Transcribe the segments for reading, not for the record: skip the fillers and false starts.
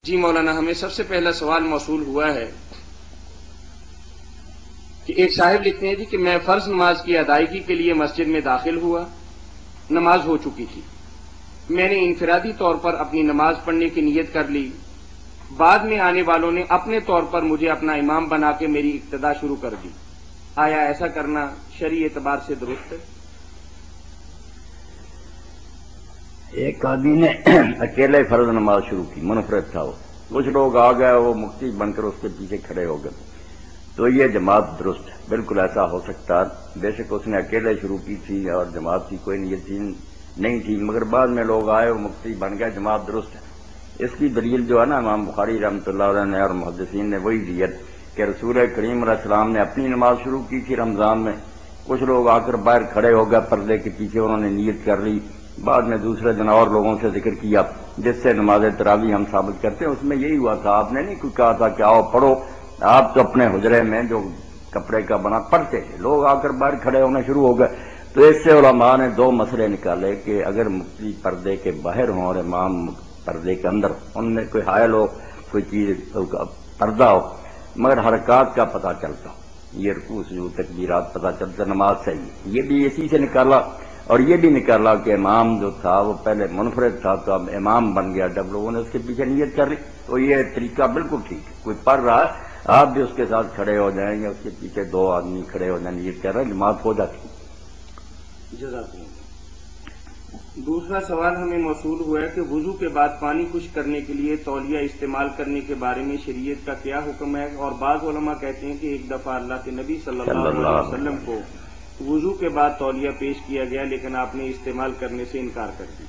جی مولانا، ہمیں سب سے پہلا سوال موصول ہوا ہے کہ ایک صاحب لکھتے ہیں جی کہ میں فرض نماز کی ادائیگی کے لیے مسجد میں داخل ہوا، نماز ہو چکی تھی، میں نے انفرادی طور پر اپنی نماز پڑھنے کی نیت کر لی، بعد میں آنے والوں نے اپنے طور پر مجھے اپنا امام بنا کے میری اقتدا شروع کر دی، آیا ایسا کرنا شرعی اعتبار سے درست ہے؟ ایک آدمی نے اکیلے فرض نماز شروع کی، منفرد تھا وہ، کچھ لوگ آ گئے، وہ مقتدی بن کر اس کے پیچھے کھڑے ہو گئے، تو یہ جماعت درست ہے، بالکل ایسا ہو سکتا ہے۔ بے شک اس نے اکیلے شروع کی تھی اور جماعت کی کوئی نیت نہیں تھی، مگر بعد میں لوگ آئے، وہ مقتدی بن گئے، جماعت درست ہے۔ اس کی دلیل جو ہے نا، امام بخاری رحمۃ اللہ علیہ نے اور محدثین نے وہی دی کہ رسول کریم علیہ السلام نے اپنی نماز شروع کی تھی رمضان میں، کچھ لوگ آ کر باہر کھڑے ہو گئے پردے کے پیچھے، انہوں نے نیت کر لی، بعد میں دوسرے دن اور لوگوں سے ذکر کیا، جس سے نماز تراویح ہم ثابت کرتے ہیں۔ اس میں یہی ہوا تھا، آپ نے نہیں کوئی کہا تھا کہ آؤ پڑھو، آپ تو اپنے حجرے میں جو کپڑے کا بنا پڑھتے تھے، لوگ آ کر باہر کھڑے ہونے شروع ہو گئے، تو اس سے علماء نے دو مسئلے نکالے کہ اگر مقتدی پردے کے باہر ہوں اور امام پردے کے اندر، ان میں کوئی حائل ہو، کوئی چیز پردہ ہو، مگر حرکات کا پتہ چلتا، یہ رکوع سجود تکبیرات پتہ چلتا، نماز صحیح۔ یہ بھی اسی سے نکالا، اور یہ بھی نکالا کہ امام جو تھا وہ پہلے منفرد تھا، تو اب امام بن گیا جب لوگوں نے اس کے پیچھے نیت کر لی، تو یہ طریقہ بالکل ٹھیک ہے۔ کوئی پڑھ رہا ہے، آپ بھی اس کے ساتھ کھڑے ہو جائیں یا اس کے پیچھے دو آدمی کھڑے ہو جائیں، نیت کر رہے ہیں، جماعت ہو جاتی ہے۔ جزاک اللہ۔ دوسرا سوال ہمیں موصول ہوا ہے کہ وضو کے بعد پانی خشک کرنے کے لیے تولیہ استعمال کرنے کے بارے میں شریعت کا کیا حکم ہے، اور بعض علماء کہتے ہیں کہ ایک دفعہ اللہ کے نبی صلی اللہ علیہ وسلم کو وضو کے بعد تولیہ پیش کیا گیا لیکن آپ نے استعمال کرنے سے انکار کر دیا۔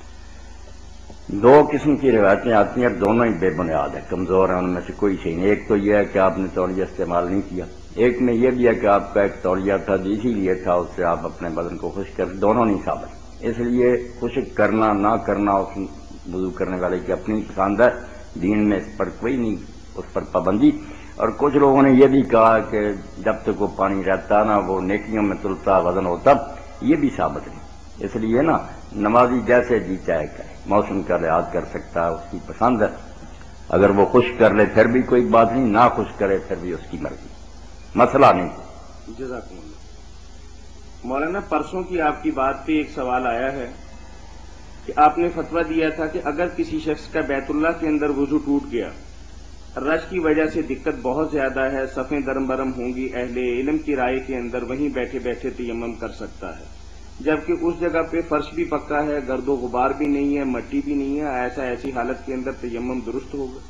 دو قسم کی روایتیں آتی ہیں، دونوں ہی بے بنیاد ہیں، کمزور ہیں، ان میں سے کوئی صحیح نہیں۔ ایک تو یہ ہے کہ آپ نے تولیہ استعمال نہیں کیا، ایک میں یہ بھی ہے کہ آپ کا ایک تولیہ تھا جو اسی لیے تھا، اس سے آپ اپنے بدن کو خشک کر، دونوں نہیں ثابت۔ اس لیے خشک کرنا نہ کرنا اس وضو کرنے والے کی اپنی پسند ہے، دین میں اس پر کوئی نہیں، اس پر پابندی۔ اور کچھ لوگوں نے یہ بھی کہا کہ جب تک وہ پانی رہتا نا وہ نیکیوں میں تلتا وزن ہوتا، یہ بھی ثابت نہیں۔ اس لیے نا نمازی جیسے جی چاہے کرے، موسم کا لحاظ کر سکتا ہے، اس کی پسند ہے، اگر وہ خشک کر لے پھر بھی کوئی بات نہیں، نہ خشک کرے پھر بھی اس کی مرضی، مسئلہ نہیں۔ جزاک اللہ۔ مولانا، پرسوں کی آپ کی بات پہ ایک سوال آیا ہے کہ آپ نے فتویٰ دیا تھا کہ اگر کسی شخص کا بیت اللہ کے اندر وضو ٹوٹ گیا، رش کی وجہ سے دقت بہت زیادہ ہے، صفیں درم برم ہوں گی، اہل علم کی رائے کے اندر وہیں بیٹھے بیٹھے تیمم کر سکتا ہے، جبکہ اس جگہ پہ فرش بھی پکا ہے، گرد و غبار بھی نہیں ہے، مٹی بھی نہیں ہے، ایسی حالت کے اندر تیمم درست ہوگا؟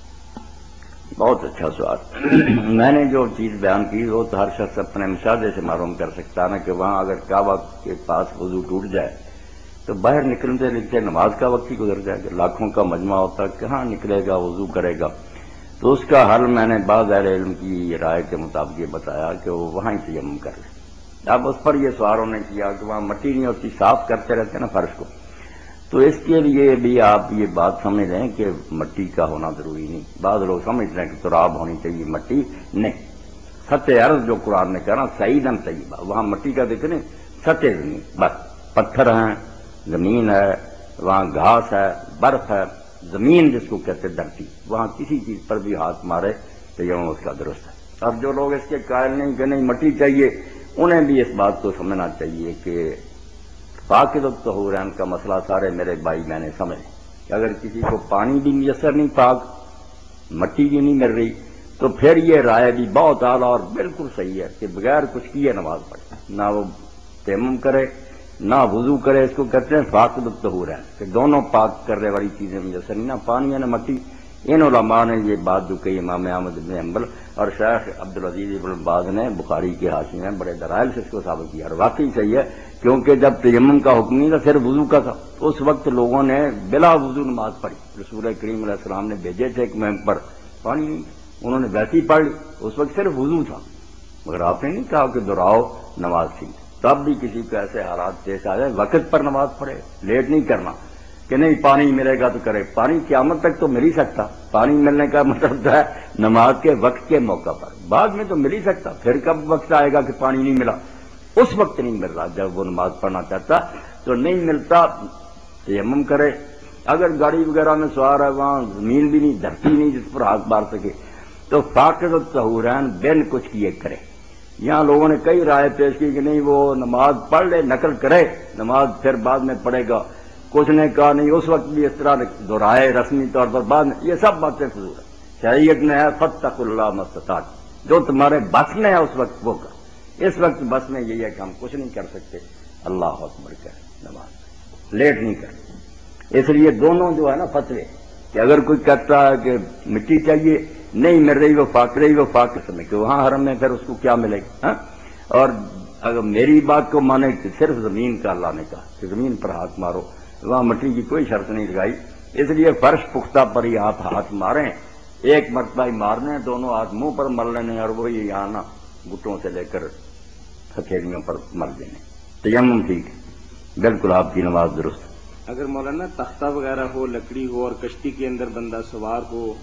بہت اچھا سوال۔ میں نے جو چیز بیان کی وہ تو ہر شخص اپنے مشاہدے سے معلوم کر سکتا ہے نا، کہ وہاں اگر کعبہ کے پاس وضو ٹوٹ جائے تو باہر نکلتے نکلتے نماز کا وقت ہی گزر جائے گا، لاکھوں کا مجمع ہوتا، کہاں نکلے گا وضو کرے گا؟ تو اس کا حل میں نے بعض اہل علم کی رائے کے مطابق یہ بتایا کہ وہ وہاں ہی تیمم کر لے۔ اب اس پر یہ سوالوں نے کیا کہ وہاں مٹی نہیں ہوتی، صاف کرتے رہتے نا فرش کو، تو اس کے لیے بھی آپ یہ بات سمجھ لیں کہ مٹی کا ہونا ضروری نہیں۔ بعض لوگ سمجھتے ہیں کہ تراب ہونی چاہیے، مٹی نہیں۔ سطح عرض جو قرآن نے کہا نا، سعیدن طیبہ، وہاں مٹی کا ذکر نہیں، سطح زمین، بس پتھر ہیں، زمین ہے، وہاں گھاس ہے، برف ہے، زمین جس کو کہتے دھرتی، وہاں کسی چیز پر بھی ہاتھ مارے تو یہ اس کا درست ہے۔ اب جو لوگ اس کے قائل نہیں کہ نہیں مٹی چاہیے، انہیں بھی اس بات کو سمجھنا چاہیے کہ فاقد الطہورین کا مسئلہ سارے میرے بھائی میں نے سمجھ کہ اگر کسی کو پانی بھی میسر نہیں، پاک مٹی بھی نہیں مل رہی، تو پھر یہ رائے بھی بہت اعلیٰ اور بالکل صحیح ہے کہ بغیر کچھ کیے نماز پڑھے، نہ وہ تیمم کرے نہ وضو کرے، اس کو کہتے ہیں فاقد الطہورین، کہ دونوں پاک کرنے والی چیزیں میسر نہیں، نہ پانی ہے نہ مٹی۔ ان علماء نے یہ بات جو کہی، امام احمد بن حنبل اور شیخ عبدالعزیز ابن باز نے بخاری کے حاشی میں بڑے دلائل سے اس کو ثابت کیا، اور واقعی صحیح ہے، کیونکہ جب تیمم کا حکم نہیں تھا، صرف وضو کا تھا، اس وقت لوگوں نے بلا وضو نماز پڑھی، رسول کریم علیہ السلام نے بھیجے تھے ایک مہم پر، پانی نہیں، انہوں نے ویسے ہی پڑھ لی، اس وقت صرف وضو تھا، مگر آپ نے نہیں کہا کہ دہراؤ نماز ٹھیک۔ تب بھی کسی کو ایسے حالات پیش آ جائے، وقت پر نماز پڑھے، لیٹ نہیں کرنا کہ نہیں پانی ملے گا تو کرے، پانی قیامت تک تو مل ہی سکتا، پانی ملنے کا مطلب ہے نماز کے وقت کے موقع پر، بعد میں تو مل ہی سکتا، پھر کب وقت آئے گا کہ پانی نہیں ملا؟ اس وقت نہیں مل رہا، جب وہ نماز پڑھنا چاہتا تو نہیں ملتا، تیمم کرے، اگر گاڑی وغیرہ میں سوار ہے وہاں زمین بھی نہیں دھرتی نہیں جس پر ہاتھ مار سکے تو فاقد الطہورین بن کچھ کیے کرے. یہاں لوگوں نے کئی رائے پیش کی کہ نہیں وہ نماز پڑھ لے نقل کرے نماز پھر بعد میں پڑھے گا. کچھ نے کہا نہیں اس وقت بھی اس طرح دہرائے رسمی طور پر بعد میں. یہ سب باتیں فضول ہیں. شریعت میں ہے فاتقوا اللہ ما استطعتم، جو تمہارے بس میں ہے اس وقت وہ کر. اس وقت بس میں یہی ہے کہ ہم کچھ نہیں کر سکتے اللہ اکبر کر نماز لیٹ نہیں کر. اس لیے دونوں جو ہے نا فتوے کہ اگر کوئی کہتا ہے کہ مٹی چاہیے نہیں مل رہی وہ فاق سمے کہ وہاں حرم میں پھر اس کو کیا ملے گا. اور اگر میری بات کو مانے کہ صرف زمین کا اللہ نے کہا کہ زمین پر ہاتھ مارو، وہاں مٹی کی کوئی شرط نہیں لگائی. اس لیے فرش پختہ پر ہی آپ ہاتھ ماریں، ایک مرتبہ ہی مارنے، دونوں ہاتھ منہ پر مل لینے اور وہی یہاں نا گٹوں سے لے کر ہتھیلیوں پر مل دینے. تیمم ٹھیک ہے، بالکل آپ کی نماز درست. اگر مولانا تختہ وغیرہ ہو، لکڑی ہو اور کشتی کے اندر بندہ سوار ہو،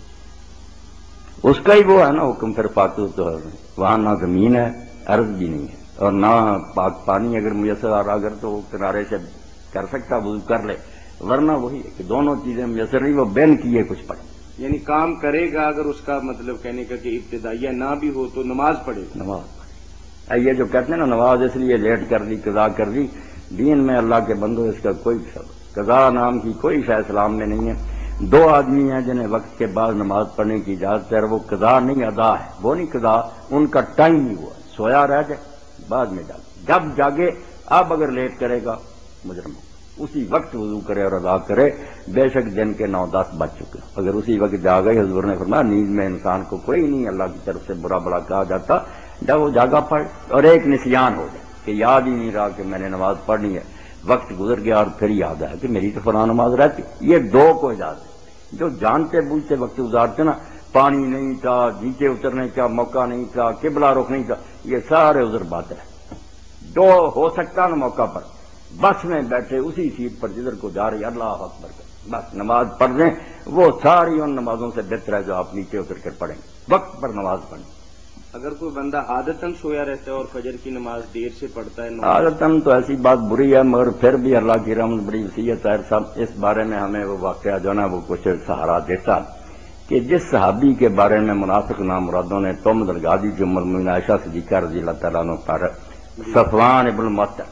اس کا ہی وہ ہے نا حکم. پھر فاقد تو وہاں نہ زمین ہے عرض بھی نہیں ہے اور نہ پاک پانی اگر میسر آ رہا اگر تو وہ کنارے سے کر سکتا وضو کر لے، ورنہ وہی ہے کہ دونوں چیزیں میسر نہیں وہ بین کیے کچھ پڑے. یعنی کام کرے گا اگر اس کا مطلب کہنے کا کہ ابتدائیہ نہ بھی ہو تو نماز پڑھے گا. نماز پڑھے. یہ جو کہتے ہیں نا نماز اس لیے لیٹ کر دی قضا کر دی، دین میں اللہ کے بندو اس کا کوئی قضا نام کی کوئی شے اسلام میں نہیں ہے. دو آدمی ہیں جنہیں وقت کے بعد نماز پڑھنے کی اجازت ہے، وہ قضا نہیں ادا ہے. وہ نہیں قضا، ان کا ٹائم نہیں ہوا، سویا رہ جائے بعد میں جاگے. جب جاگے اب اگر لیٹ کرے گا مجرم اسی وقت وضو کرے اور ادا کرے، بے شک دن کے 9-10 بج چکے. اگر اسی وقت جاگے، حضور نے فرمایا نیند میں انسان کو کوئی نہیں اللہ کی طرف سے برا بلا کہا جاتا جب وہ جاگا پڑے. اور ایک نسیان ہو جائے کہ یاد ہی نہیں رہا کہ میں نے نماز پڑھنی ہے، وقت گزر گیا اور پھر یاد آیا کہ میری تو فلاں نماز رہتی. یہ دو کو اجازت ہے. جو جانتے بوجھتے وقت گزارتے نا، پانی نہیں تھا، نیچے اترنے کا موقع نہیں تھا، قبلہ رخ نہیں تھا، یہ سارے عذر بات ہے. جو ہو سکتا نا موقع پر بس میں بیٹھے اسی سیٹ پر جدھر کو جا رہی اللہ اکبر کر بس نماز پڑھ دیں، وہ ساری ان نمازوں سے بہتر ہے جو آپ نیچے اتر کر پڑھیں. وقت پر نماز پڑھیں. اگر کوئی بندہ عادتاً سویا رہتا ہے اور فجر کی نماز دیر سے پڑھتا ہے، عادتاً تو ایسی بات بری ہے، مگر پھر بھی اللہ کی رحمت بڑی وسیعت ہے. صاحب اس بارے میں ہمیں وہ واقعہ جو نا وہ کچھ سہارا دیتا کہ جس صحابی کے بارے میں منافق نام مرادوں نے تہمت لگا دی جو المؤمنین عائشہ صدیقہ رضی اللہ تعالیٰ عنہ پر صفوان ابن المعطل،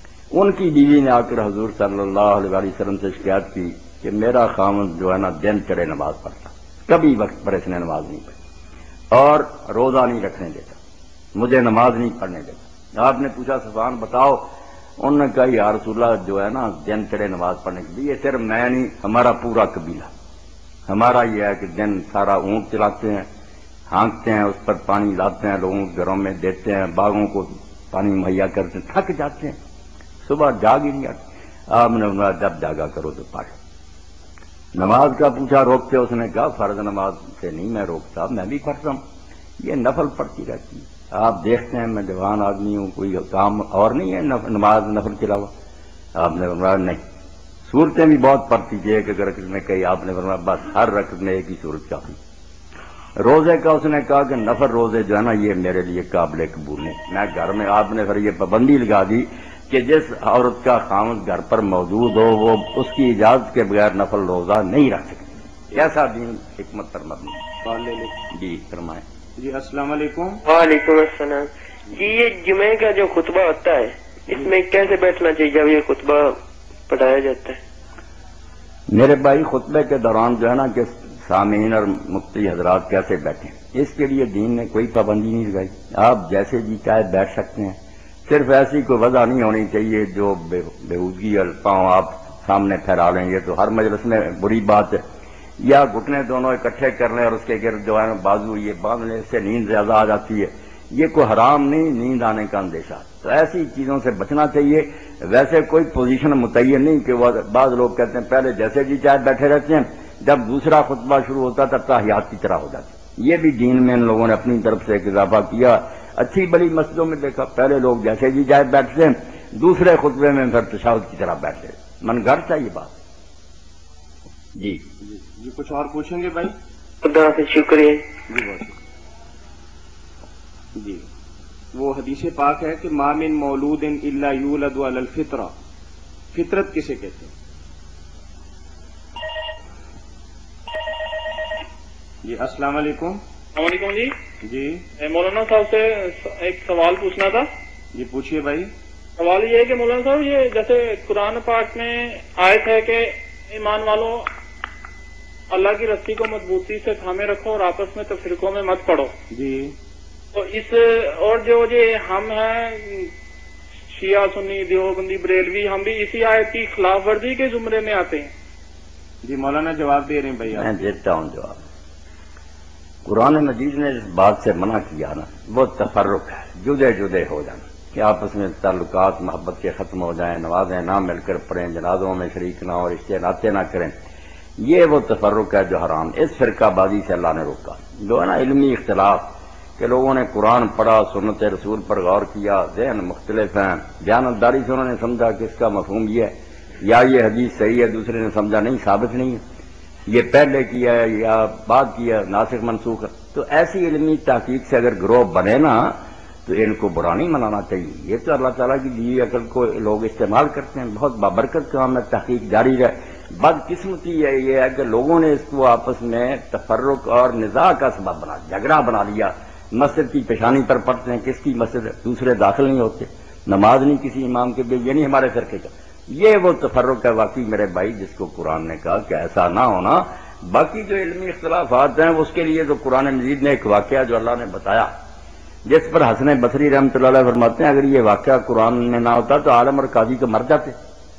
ان کی بیوی نے آ کر حضور صلی اللہ علیہ وسلم سے شکایت کی کہ میرا خاوند جو ہے نا دن چڑھے نماز پڑھتا، کبھی وقت پر اس نے نماز نہیں پڑھی اور روزہ نہیں رکھنے دیتا، مجھے نماز نہیں پڑھنے دیتا. آپ نے پوچھا صفوان بتاؤ؟ انہوں نے کہا یا رسول اللہ جو ہے نا دن چڑھے نماز پڑھنے کے لیے صرف میں نہیں ہمارا پورا قبیلہ، ہمارا یہ ہے کہ دن سارا اونٹ چلاتے ہیں، ہانکتے ہیں، اس پر پانی لاتے ہیں، لوگوں کے گھروں میں دیتے ہیں، باغوں کو پانی مہیا کرتے ہیں، تھک جاتے ہیں، صبح جاگ ہی نہیں آتی. آپ نے فرمایا جب جاگا کرو تو پڑھ. نماز کا پوچھا روکتے، اس نے کہا فرض نماز سے نہیں میں روکتا، میں بھی پڑھتا ہوں، یہ نفل پڑتی رہتی ہے. آپ دیکھتے ہیں میں جوان آدمی ہوں، کوئی کام اور نہیں ہے نماز نفل کے علاوہ؟ آپ نے فرمایا نہیں، صورتیں بھی بہت پڑتی تھی، ایک ایک رکعت میں کئی. آپ نے فرمایا بس ہر رکعت میں ایک ہی صورت کافی. روزے کا اس نے کہا کہ نفل روزے جو ہے نا یہ میرے لیے قابل قبول نہیں، میں گھر میں. آپ نے پھر یہ پابندی لگا دی کہ جس عورت کا خاوند گھر پر موجود ہو وہ اس کی اجازت کے بغیر نفل روزہ نہیں رکھ سکتی. کیسا دین حکمت پر مبنی. جی فرمائیں. جی السلام علیکم. وعلیکم السلام. جی یہ جمعے کا جو خطبہ ہوتا ہے اس میں کیسے بیٹھنا چاہیے جب یہ خطبہ پڑھایا جاتا ہے؟ میرے بھائی خطبے کے دوران جو ہے نا کہ سامعین اور مفتی حضرات کیسے بیٹھیں، اس کے لیے دین نے کوئی پابندی نہیں لگائی. آپ جیسے جی چاہے بیٹھ سکتے ہیں، صرف ایسی کوئی وجہ نہیں ہونی چاہیے جو بےہودگی اور پاؤں آپ سامنے پھیلا لیں. یہ تو ہر مجلس میں بری بات ہے. یا گھٹنے دونوں اکٹھے کر لیں اور اس کے گرد جو ہے بازو یہ باندھ لیں، اس سے نیند زیادہ آ جاتی ہے. یہ کوئی حرام نہیں، نیند آنے کا اندیشہ. تو ایسی چیزوں سے بچنا چاہیے. ویسے کوئی پوزیشن متعین نہیں کہ وہ بعض لوگ کہتے ہیں پہلے جیسے جی چاہے بیٹھے رہتے ہیں، جب دوسرا خطبہ شروع ہوتا تب تحیات کی طرح ہو جاتی. یہ بھی دین میں ان لوگوں نے اپنی طرف سے ایک اضافہ کیا. اچھی بڑی مسجدوں میں دیکھا پہلے لوگ جیسے جی چاہے بیٹھتے ہیں، دوسرے خطبے میں پھر تشہد کی طرح بیٹھتے. من گھر چاہیے بات. جی جی کچھ اور پوچھیں گے بھائی؟ خدا سے شکریہ. جی بہت شکریہ. جی وہ حدیث پاک ہے کہ ما من مولود الا یولد علی الفطرہ. فطرت کسے کہتے ہیں؟ جی السلام علیکم. السلام علیکم جی. جی مولانا صاحب سے ایک سوال پوچھنا تھا. جی پوچھیے بھائی. سوال یہ ہے کہ مولانا صاحب یہ جیسے قرآن پاک میں آیت ہے کہ ایمان والوں اللہ کی رسی کو مضبوطی سے تھامے رکھو اور آپس میں تفریقوں میں مت پڑو. جی تو اس اور جو ہم ہیں شیعہ سنی دیوبندی بریلوی ہم بھی اسی آیت کی خلاف ورزی کے زمرے میں آتے ہیں. جی مولانا جواب دے رہے ہیں بھائی. میں دیتا ہوں جواب. قرآن مجید نے اس بات سے منع کیا نا وہ تفرق ہے، جدے جدے ہو جانا کہ آپس میں تعلقات محبت کے ختم ہو جائیں، نمازیں نہ مل کر پڑھیں، جنازوں میں شریک نہ ہو، رشتے ناطے نہ کریں، یہ وہ تفرق ہے جو حرام. اس فرقہ بازی سے اللہ نے روکا. جو ہے نا علمی اختلاف کہ لوگوں نے قرآن پڑھا، سنت رسول پر غور کیا، ذہن مختلف ہیں، دیانتداری سے انہوں نے سمجھا کہ اس کا مفہوم یہ ہے یا یہ حدیث صحیح ہے، دوسرے نے سمجھا نہیں، ثابت نہیں ہے، یہ پہلے کیا ہے یا بعد کیا، ناسخ منسوخ ہے. تو ایسی علمی تحقیق سے اگر گروہ بنے نا تو ان کو برا نہیں منانا چاہیے. یہ تو اللہ تعالیٰ کی دی عقل کو لوگ استعمال کرتے ہیں، بہت بابرکت کام ہے، تحقیق جاری رہے. بدقسمتی یہ ہے کہ لوگوں نے اس کو آپس میں تفرق اور نزاع کا سبب بنا، جھگڑا بنا لیا. مسجد کی پیشانی پر پڑھتے ہیں، کس کی مسجد ہے، دوسرے داخل نہیں ہوتے، نماز نہیں کسی امام کے، یہ نہیں ہمارے فرقے کا. یہ وہ تفرق ہے واقعی میرے بھائی جس کو قرآن نے کہا کہ ایسا نہ ہونا. باقی جو علمی اختلافات ہیں اس کے لیے تو قرآن مجید نے ایک واقعہ جو اللہ نے بتایا جس پر حسن بصری رحمۃ اللہ علیہ فرماتے ہیں اگر یہ واقعہ قرآن میں نہ ہوتا تو عالم اور قاضی تو مر جاتے.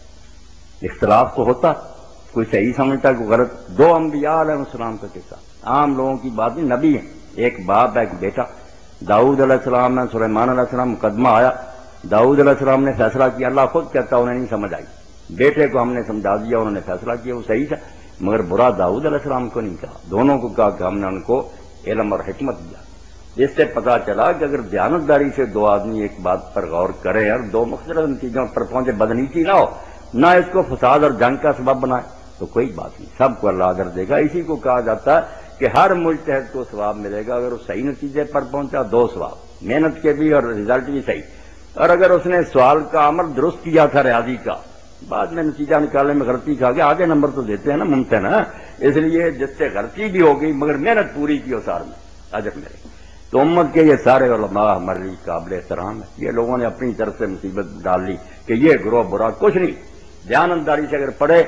اختلاف تو ہوتا، کوئی صحیح سمجھتا کوئی غلط. دو انبیاء علیہ السلام کا قصہ عام لوگوں کی بات نہیں، نبی ہیں، ایک باپ ایک بیٹا. داؤد علیہ السلام ہے، سلیمان علیہ السلام، مقدمہ آیا. داؤد علیہ السلام نے فیصلہ کیا، اللہ خود کہتا انہیں نہیں سمجھ آئی. بیٹے کو ہم نے سمجھا دیا، انہوں نے فیصلہ کیا، وہ صحیح تھا، مگر برا داؤد علیہ السلام کو نہیں کہا. دونوں کو کہا کہ ہم نے ان کو علم اور حکمت دیا. اس سے پتا چلا کہ اگر دیانتداری سے دو آدمی ایک بات پر غور کریں اور دو مختلف نتیجوں پر پہنچے، بدنیتی نہ ہو، نہ اس کو فساد اور جنگ کا سبب بنائے، تو کوئی بات نہیں، سب کو اللہ اجر دے گا. اسی کو کہا جاتا ہے کہ ہر مجتہد کو ثواب ملے گا اگر وہ صحیح نتیجے پر پہنچا، دو ثواب، محنت کے بھی اور رزلٹ بھی صحیح. اور اگر اس نے سوال کا عمل درست کیا تھا ریاضی کا، بعد میں نتیجہ نکالنے میں غلطی کھا کے آگے نمبر تو دیتے ہیں نا، ممکن ہے. اس لیے جس سے غلطی بھی ہو گئی مگر محنت پوری کی اسار میں اجر ملے. تو امت کے یہ سارے علماء ہمارے لیے قابل احترام ہے. یہ لوگوں نے اپنی طرف سے مصیبت ڈال لی کہ یہ گروہ برا، کچھ نہیں. دیانتداری سے اگر پڑھے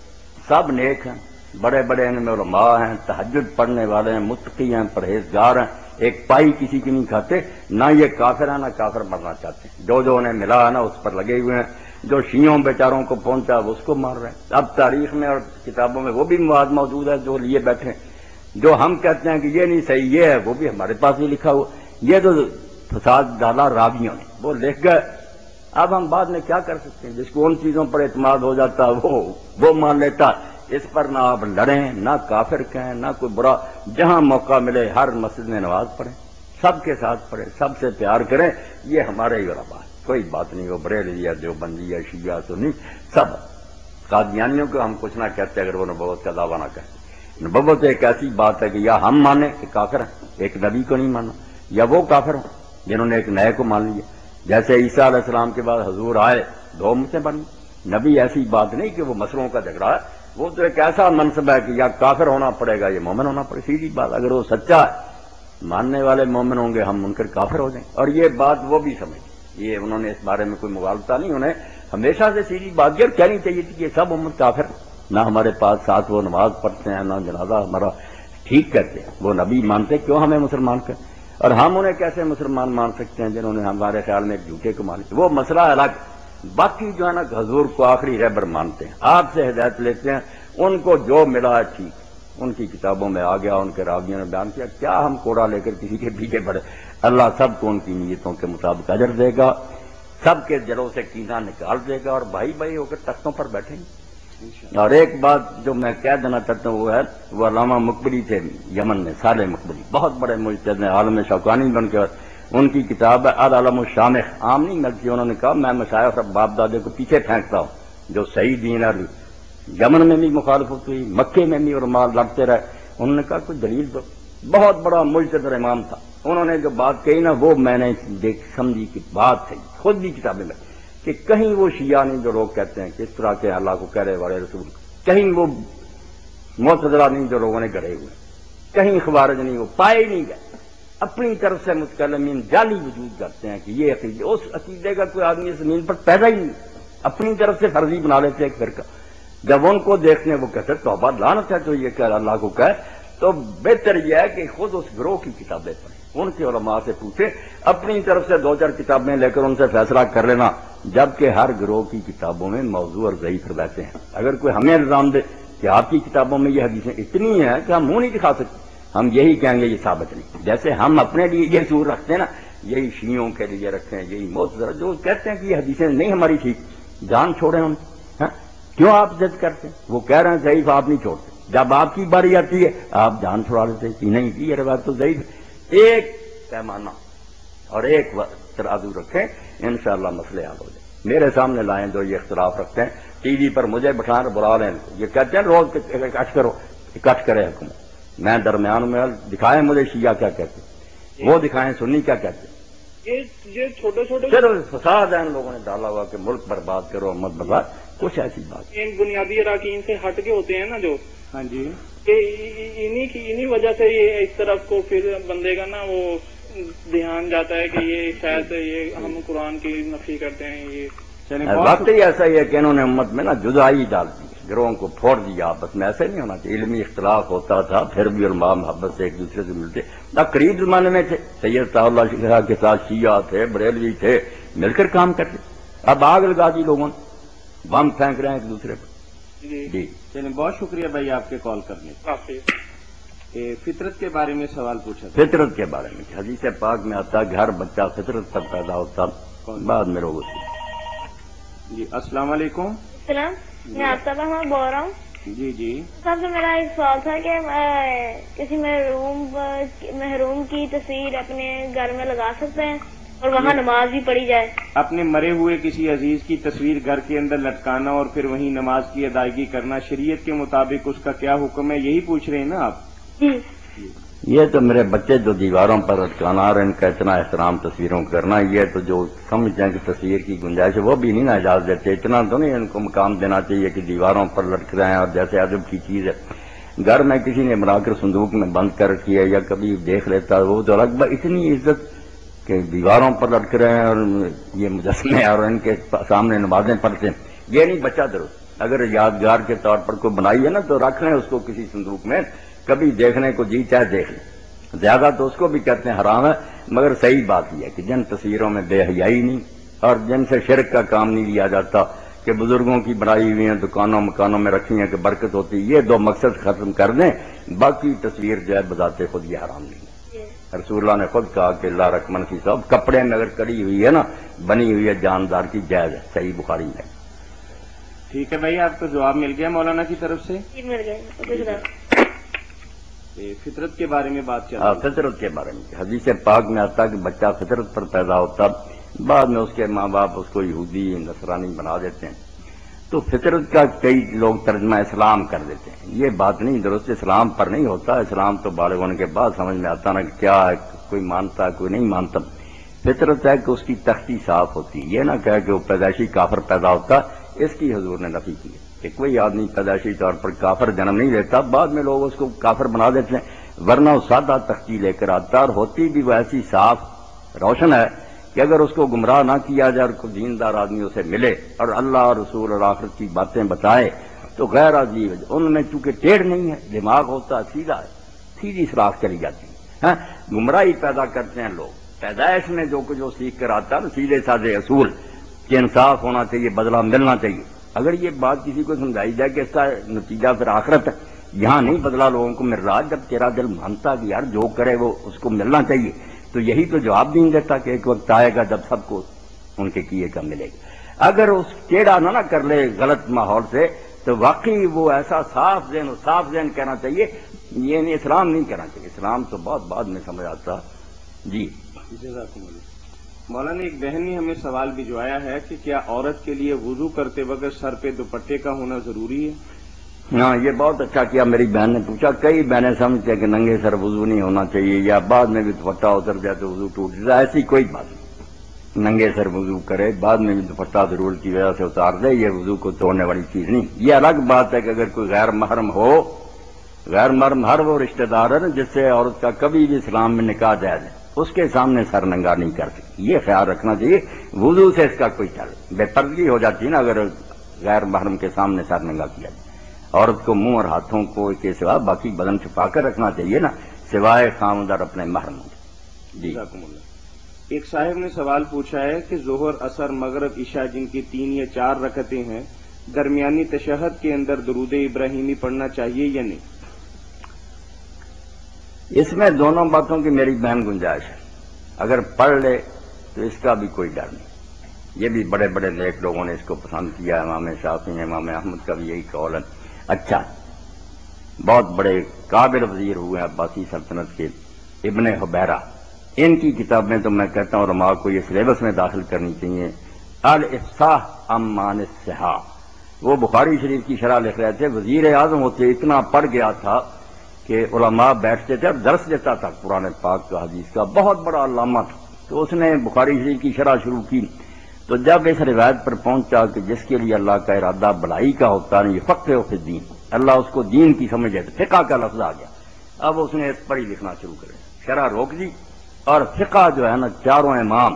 سب نیک ہیں، بڑے بڑے ان میں علماء ہیں، تہجد پڑھنے والے ہیں، متقی ہیں، پرہیزگار ہیں، ایک پائی کسی کی نہیں کھاتے. نہ یہ کافر ہیں، نہ کافر مرنا چاہتے ہیں. جو انہیں ملا ہے نا اس پر لگے ہوئے ہیں. جو شیعوں بیچاروں کو پہنچا وہ اس کو مار رہے ہیں. اب تاریخ میں اور کتابوں میں وہ بھی مواد موجود ہے جو لیے بیٹھے ہیں. جو ہم کہتے ہیں کہ یہ نہیں صحیح یہ ہے، وہ بھی ہمارے پاس بھی لکھا ہوا. یہ تو فساد ڈالا راویوں نے، وہ لکھ گئے. اب ہم بعد میں کیا کر سکتے ہیں؟ جس کو ان چیزوں پر اعتماد ہو جاتا وہ مان لیتا. اس پر نہ آپ لڑیں، نہ کافر کہیں، نہ کوئی برا. جہاں موقع ملے ہر مسجد میں نماز پڑھیں، سب کے ساتھ پڑھیں، سب سے پیار کریں. یہ ہمارے ہی علماء ہے، کوئی بات نہیں. وہ بریلوی ہے، دیوبندی ہے، شیعہ سنی، سب. قادیانیوں کو ہم کچھ نہ کہتے اگر وہ نبوت کا دعویٰ نہ کہیں. نبوت ایک ایسی بات ہے کہ یا ہم مانیں کہ کافر ہیں، ایک نبی کو نہیں ماننا، یا وہ کافر ہوں جنہوں نے ایک نئے کو مان لیا. جیسے عیسیٰ علیہ السلام کے بعد حضور آئے، دو امتیں بنی. نبی ایسی بات نہیں کہ وہ مسلوں کا جھگڑا ہے، وہ تو ایک ایسا منصب ہے کہ یا کافر ہونا پڑے گا یا مومن ہونا پڑے. سیدھی بات. اگر وہ سچا ہے، ماننے والے مومن ہوں گے، ہم منکر کافر ہو جائیں. اور یہ بات وہ بھی سمجھ، یہ انہوں نے اس بارے میں کوئی مغالطہ نہیں، انہیں ہمیشہ سے سیدھی بات یہ کہنی چاہیے تھی کہ سب امت کافر. نہ ہمارے پاس ساتھ وہ نماز پڑھتے ہیں، نہ جنازہ ہمارا ٹھیک کرتے ہیں. وہ نبی مانتے، کیوں ہمیں مسلمان کرتے؟ اور ہم انہیں کیسے مسلمان مان سکتے ہیں جنہوں نے ہمارے خیال میں ایک جھوٹے کو مان لیا؟ وہ مسئلہ الگ. باقی جو ہے نا حضور کو آخری رہبر مانتے ہیں، آپ سے ہدایت لیتے ہیں، ان کو جو ملا ہے ٹھیک. ان کی کتابوں میں آ گیا، ان کے راویوں نے بیان کیا. کیا ہم کوڑا لے کر کسی کے پیچھے پڑے؟ اللہ سب کو ان کی نیتوں کے مطابق اجر دے گا، سب کے دلوں سے کینہ نکال دے گا، اور بھائی بھائی ہو کر تختوں پر بیٹھیں گے. اور ایک بات جو میں کہہ دینا چاہتا ہوں وہ ہے، وہ علامہ مقبری تھے یمن میں، صالح مقبری، بہت بڑے مجتہد ہیں، عالم شوکانی بن کے. ان کی کتاب ہے العلم الشامخ، عام نہیں ملتی. انہوں نے کہا میں مشائخ اور باپ دادے کو پیچھے پھینکتا ہوں جو صحیح دین ہے. یمن میں بھی مخالفت ہوئی، مکے میں بھی علماء لڑتے رہے. انہوں نے کہا کوئی دلیل دو. بہت بڑا مجتہد اور امام تھا. انہوں نے جو بات کہی نا وہ میں نے سمجھی کہ بات تھی، خود بھی کتابیں میں، کہ کہیں وہ شیعہ نہیں جو لوگ کہتے ہیں کہ اس طرح کے اللہ کو کہہ رہے والے رسول، کہیں وہ معتزلہ نہیں جو لوگوں نے گڑے ہوئے، کہیں خوارج نہیں، وہ پائے ہی نہیں گئے. اپنی طرف سے متکلمین جعلی وجود کرتے ہیں کہ یہ عقیدے، اس عقیدے کا کوئی آدمی زمین پر پیدا ہی نہیں، اپنی طرف سے فرضی بنا لیتے ایک فرقہ. جب ان کو دیکھنے وہ کہتے توبہ لعنت ہے تو یہ کہ اللہ کو کہے، تو بہتر یہ ہے کہ خود اس گروہ کی کتابیں پڑھیں، ان کے علماء سے پوچھیں، اپنی طرف سے 2-4 کتابیں لے کر ان سے فیصلہ کر لینا، جبکہ ہر گروہ کی کتابوں میں موضوع اور ضعیف روایتیں ہیں. اگر کوئی ہمیں الزام دے کہ آپ کی کتابوں میں یہ حدیثیں اتنی ہیں کہ ہم منہ نہیں دکھا سکتے، ہم یہی کہیں گے یہ ثابت نہیں. جیسے ہم اپنے لیے یہ اصول رکھتے ہیں نا، یہی شیعوں کے لیے رکھتے ہیں، یہی معتزلہ جو کہتے ہیں کہ یہ حدیثیں نہیں ہماری ٹھیک، جان چھوڑیں ہم. کیوں آپ ضد کرتے ہیں؟ وہ کہہ رہے ہیں ضعیف، آپ نہیں چھوڑتے. جب آپ کی باری آتی ہے آپ جان چھوڑا لیتے کہ نہیں یہ روایت تو ضعیف ہے. ایک پیمانہ اور ایک ترازو رکھیں، انشاءاللہ مسئلے حل ہو جائیں. میرے سامنے لائیں جو یہ اختلاف رکھتے ہیں، ٹی وی پر مجھے بٹھائیں بلا لیں، یہ کہتے ہیں روز اکٹھ کرو، اکٹھ کرے حکومت. میں درمیان میں دکھائیں مجھے شیعہ کیا کہتے ہیں، وہ دکھائیں سنی کیا کہتے ہیں. یہ چھوٹے چھوٹے صرف فساد ہے ان لوگوں نے ڈالا ہوا کہ ملک برباد کرو، مت برباد، کچھ ایسی بات. ان بنیادی اراکین سے ہٹ کے ہوتے ہیں نا جو، ہاں جی، انہی وجہ سے یہ اس طرف کو پھر بندے کا نا وہ دھیان جاتا ہے کہ یہ شاید یہ ہم قرآن کی نفی کرتے ہیں. یہ وقت ہی ایسا ہی ہے کہ انہوں نے امت میں نا جدائی ڈال دی، گروہوں کو پھوڑ دیا آپس میں. ایسے نہیں ہونا چاہیے. علمی اختلاف ہوتا تھا پھر بھی علماء محبت سے ایک دوسرے سے ملتے. قریب زمانے میں تھے، سید طاہر اللہ شاہ کے ساتھ شیعہ تھے، بریلوی تھے، مل کر کام کرتے. اب آگ لگا دی لوگوں نے، بم پھینک رہے ہیں ایک دوسرے پر. جی چلیں، بہت شکریہ بھائی آپ کے کال کرنے. فطرت کے بارے میں سوال پوچھا تھا. فطرت کے بارے میں حدیث پاک میں آتا ہے کہ ہر بچہ فطرت پر پیدا ہوتا، بعد میں روگ ہوتی. جی السلام علیکم. السلام، میں آفتاب احمد بول رہا ہوں. جی جی صاحب سے میرا ایک سوال تھا کہ کسی محروم کی تصویر اپنے گھر میں لگا سکتے ہیں اور وہاں نماز بھی پڑھی جائے؟ اپنے مرے ہوئے کسی عزیز کی تصویر گھر کے اندر لٹکانا اور پھر وہیں نماز کی ادائیگی کرنا، شریعت کے مطابق اس کا کیا حکم ہے، یہی پوچھ رہے ہیں نا آپ؟ جی. یہ تو میرے بچے جو دیواروں پر لٹکانا اور ان کا اتنا احترام تصویروں کو کرنا، یہ تو جو سمجھتے ہیں کہ تصویر کی گنجائش ہے وہ بھی نہیں نا اجازت دیتے. اتنا تو نہیں ان کو مقام دینا چاہیے کہ دیواروں پر لٹک رہے ہیں اور جیسے ادب کی چیز ہے. گھر میں کسی نے بنا کر صندوق میں بند کر رکھی ہے یا کبھی دیکھ لیتا ہے وہ تو الگ بات. اتنی عزت کہ دیواروں پر لٹک رہے ہیں اور یہ مجسمے اور ان کے سامنے نمازیں پڑھتے ہیں، یہ نہیں بچہ درست. اگر یادگار کے طور پر کوئی بنائی ہے نا تو رکھ لیں اس کو کسی صندوق میں، کبھی دیکھنے کو جی چاہے دیکھ لیں. زیادہ تو اس کو بھی کہتے ہیں حرام ہے، مگر صحیح بات یہ ہے کہ جن تصویروں میں بے حیائی نہیں اور جن سے شرک کا کام نہیں لیا جاتا کہ بزرگوں کی بنائی ہوئی ہیں دکانوں مکانوں میں رکھی ہیں کہ برکت ہوتی، یہ دو مقصد ختم کر دیں. باقی تصویر جو ہے بذات خود یہ حرام نہیں ہے. رسول اللہ نے خود کہا کہ اللہ رقمن کی صاحب کپڑے میں اگر کڑی ہوئی ہے نا، بنی ہوئی ہے جاندار کی، جائز ہے. صحیح بخاری میں. ٹھیک ہے بھائی، آپ کو جواب مل گیا مولانا کی طرف سے. مل گئے. فطرت کے بارے میں بات چل رہی ہے. فطرت کے بارے میں حدیث پاک میں آتا کہ بچہ فطرت پر پیدا ہوتا، بعد میں اس کے ماں باپ اس کو یہودی نصرانی بنا دیتے ہیں. تو فطرت کا کئی لوگ ترجمہ اسلام کر دیتے ہیں. یہ بات نہیں درست، اسلام پر نہیں ہوتا. اسلام تو بالغ ہونے کے بعد سمجھ میں آتا نا کہ کیا ہے، کوئی مانتا ہے کوئی نہیں مانتا. فطرت ہے کہ اس کی تختی صاف ہوتی. یہ نہ کہے کہ وہ پیدائشی کافر پیدا ہوتا، اس کی حضور نے نفی کی کہ کوئی آدمی پیدائشی طور پر کافر جنم نہیں لیتا، بعد میں لوگ اس کو کافر بنا دیتے ہیں. ورنہ وہ سادہ تختی لے کر آتا اور ہوتی بھی وہ ایسی صاف روشن ہے کہ اگر اس کو گمراہ نہ کیا جائے اور کوئی دیندار آدمی اسے ملے اور اللہ اور رسول اور آخرت کی باتیں بتائے تو غیر عجیب. ان میں چونکہ ٹیڑھ نہیں ہے، دماغ ہوتا سیدھا ہے، سیدھی سراخ چلی جاتی ہے. گمراہی پیدا کرتے ہیں لوگ. پیدائش میں جو کچھ وہ سیکھ کر آتا ہے سیدھے سادھے اصول کہ انصاف ہونا چاہیے، بدلہ ملنا چاہیے. اگر یہ بات کسی کو سمجھائی جائے کہ اس کا نتیجہ پھر آخرت ہے، یہاں نہیں بدلہ لوگوں کو مل رہا، جب تیرا دل مانتا کہ یار جو کرے وہ اس کو ملنا چاہیے، تو یہی تو جواب نہیں دیتا کہ ایک وقت آئے گا جب سب کو ان کے کیے کا ملے گا. اگر اس ٹیڑھا نہ کر لے غلط ماحول سے تو واقعی وہ ایسا صاف ذہن کہنا چاہیے. یہ نہیں، اسلام نہیں کہنا چاہیے. اسلام تو بہت بعد میں سمجھ آتا. جی جزاکم اللہ. مولانا ایک بہن نے ہمیں سوال بھجوایا ہے کہ کیا عورت کے لیے وضو کرتے وقت سر پہ دوپٹے کا ہونا ضروری ہے؟ ہاں، یہ بہت اچھا کیا میری بہن نے پوچھا. کئی بہنیں سمجھتے ہیں کہ ننگے سر وضو نہیں ہونا چاہیے یا بعد میں بھی دوپٹہ اتر جائے تو وضو ٹوٹ جائے. ایسی کوئی بات نہیں. ننگے سر وضو کرے، بعد میں بھی دوپٹہ ضرورت کی وجہ سے اتار دے، یہ وضو کو توڑنے والی چیز نہیں. یہ الگ بات ہے کہ اگر کوئی غیر محرم ہو غیر محرم ہر وہ رشتہ دار ہے جس سے عورت کا کبھی بھی اسلام میں نکاح جائز ہے، اس کے سامنے سر ننگا نہیں کر سکتی، یہ خیال رکھنا چاہیے۔ وضو سے اس کا کوئی تعلق، بے پردگی ہو جاتی ہے نا اگر غیر محرم کے سامنے سر ننگا کیا جائے۔ عورت کو منہ اور ہاتھوں کو کے سوا باقی بدن چھپا کر رکھنا چاہیے نا، سوائے خاوند اور اپنے محرم۔ جی جزاکم اللہ۔ ایک صاحب نے سوال پوچھا ہے کہ ظہر، عصر، مغرب، عشاء جن کی 3 یا 4 رکعتیں ہیں، درمیانی تشہد کے اندر درود ابراہیمی پڑھنا چاہیے یا نہیں؟ اس میں دونوں باتوں کی میری بہن گنجائش ہے، اگر پڑھ لے تو اس کا بھی کوئی ڈر نہیں۔ یہ بھی بڑے بڑے نیک لوگوں نے اس کو پسند کیا، امام شافعی، امام احمد کا بھی یہی قول ہے۔ اچھا، بہت بڑے قابل وزیر ہوئے ہیں عباسی سلطنت کے ابن حبیرہ، ان کی کتابیں تو میں کہتا ہوں علماء کو یہ سلیبس میں داخل کرنی چاہیے۔ الافصاح عن الصحاح، وہ بخاری شریف کی شرح لکھ رہے تھے، وزیر اعظم ہوتے اتنا پڑھ گیا تھا کہ علماء بیٹھتے تھے اور درس دیتا تھا قرآن پاک کا، حدیث کا، بہت بڑا علامہ تھا۔ تو اس نے بخاری شریف کی شرح شروع کی، تو جب اس روایت پر پہنچا کہ جس کے لیے اللہ کا ارادہ بھلائی کا ہوتا ہے، یہ فقہ فی الدین، اللہ اس کو دین کی سمجھ ہے، فقہ کا لفظ آ گیا۔ اب اس نے اس پر ہی لکھنا شروع کر دیا، شرح روک دی، اور فقہ جو ہے نا 4 امام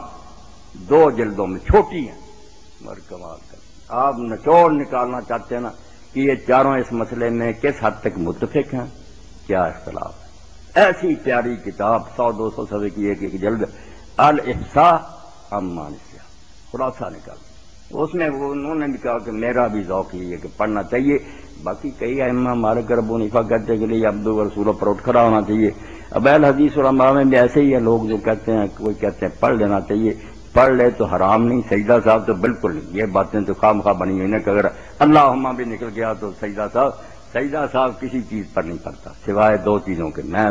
2 جلدوں میں چھوٹی ہیں، مر کمال کر۔ آپ نچوڑ نکالنا چاہتے ہیں نا کہ یہ 4 اس مسئلے میں کس حد تک متفق ہیں، کیا اختلاف ہے؟ ایسی پیاری کتاب 100-200 صفحے کی ایک جلد، الافصاح عن الصحاح، خلاصہ نکال۔ اس میں انہوں نے بھی کہا کہ میرا بھی ذوق یہ ہے کہ پڑھنا چاہیے۔ باقی کئی ائمہ مالک ابو حنیفہ کہتے ہیں کہ لیے عبد الرسول پر اٹھ کھڑا ہونا چاہیے۔ اب اہل حدیث علماء میں بھی ایسے ہی ہے لوگ جو کہتے ہیں، کوئی کہتے ہیں پڑھ لینا چاہیے، پڑھ لے تو حرام نہیں، سجدہ صاحب تو بالکل نہیں، یہ باتیں تو خام خواہ بنی ہوئی ہیں کہ اگر اللہم بھی نکل گیا تو سجدہ صاحب کسی چیز پر نہیں پڑتا سوائے 2 چیزوں کے۔ میں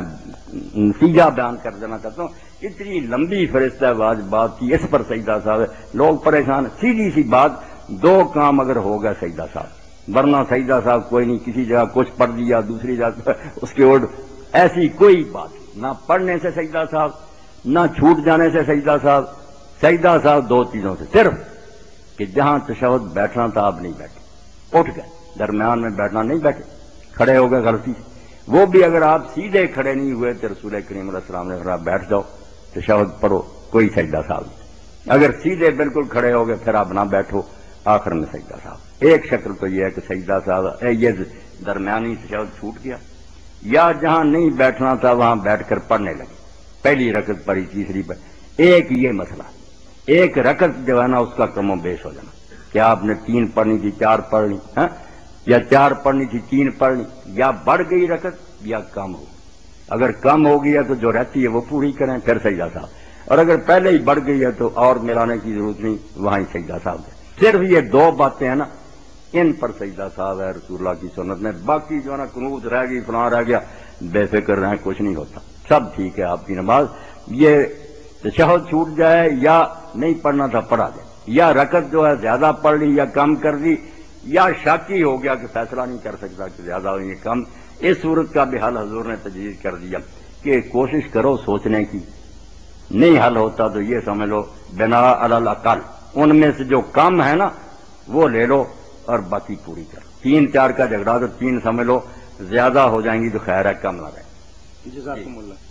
نتیجہ بیان کر دینا چاہتا ہوں، اتنی لمبی فہرست ہے واجبات کی، اس پر سجدہ صاحب ہے، لوگ پریشان۔ سیدھی سی بات، 2 کام اگر ہو گیا سجدہ صاحب، ورنہ سجدہ صاحب کوئی نہیں، کسی جگہ کچھ پڑھ دیا دوسری جگہ اس کے اوٹ، ایسی کوئی بات نہ پڑھنے سے سجدہ صاحب، نہ چھوٹ جانے سے سجدہ صاحب۔ سجدہ صاحب 2 چیزوں سے، صرف کہ جہاں تشہد بیٹھنا تھا آپ نہیں بیٹھے، اٹھ گئے، درمیان میں بیٹھنا نہیں بیٹھے، کھڑے ہو گئے غلطی سے، وہ بھی اگر آپ سیدھے کھڑے نہیں ہوئے تو رسول کریم علیہ السلام نے فرمایا بیٹھ جاؤ تشہد پڑھو، کوئی سجدہ صاحب نہیں۔ اگر سیدھے بالکل کھڑے ہو گئے پھر آپ نہ بیٹھو، آخر میں سجدہ صاحب۔ ایک شکل تو یہ ہے کہ سجدہ صاحب یہ درمیانی تشہد چھوٹ گیا، یا جہاں نہیں بیٹھنا تھا وہاں بیٹھ کر پڑھنے لگے، پہلی رکعت پڑھی، تیسری پر ایک یہ مسئلہ، ایک رکعت جو ہے نا اس کا کم و بیش ہو جانا، کیا آپ نے 3 پڑھنی تھی 4 پڑھ لی، یا 4 پڑھنی تھی 3 پڑھ لی، یا بڑھ گئی رکعت یا کم ہو، اگر کم ہو گئی ہے تو جو رہتی ہے وہ پوری کریں پھر سجدہ صاحب، اور اگر پہلے ہی بڑھ گئی ہے تو اور ملانے کی ضرورت نہیں، وہاں ہی سجدہ صاحب ہے۔ صرف یہ 2 باتیں ہیں نا، ان پر سجدہ صاحب ہے رسول اللہ کی سنت میں، باقی جو ہے نا قنوت رہ گئی، فلاں رہ گیا، بے فکر رہیں، کچھ نہیں ہوتا، سب ٹھیک ہے آپ کی نماز۔ یہ تشہد چھوٹ جائے یا نہیں پڑھنا تھا پڑھا جائے، یا رکعت جو ہے زیادہ پڑھ لی یا کم کر دی، یا شاکی ہو گیا کہ فیصلہ نہیں کر سکتا کہ زیادہ ہو یا کم، اس صورت کا بھی حل حضور نے تجویز کر دیا کہ کوشش کرو سوچنے کی، نہیں حل ہوتا تو یہ سمجھ لو بنا علی الاقل، ان میں سے جو کم ہے نا وہ لے لو اور باقی پوری کرو۔ 3-4 کا جھگڑا تو 3 سمجھ لو، زیادہ ہو جائیں گی تو خیر ہے، کم نہ رہے۔ جزاکم اللہ۔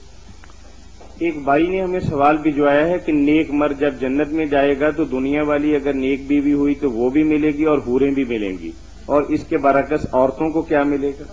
ایک بھائی نے ہمیں سوال بھجوایا ہے کہ نیک مرد جب جنت میں جائے گا تو دنیا والی اگر نیک بیوی ہوئی تو وہ بھی ملے گی اور حوریں بھی ملیں گی، اور اس کے برعکس عورتوں کو کیا ملے گا؟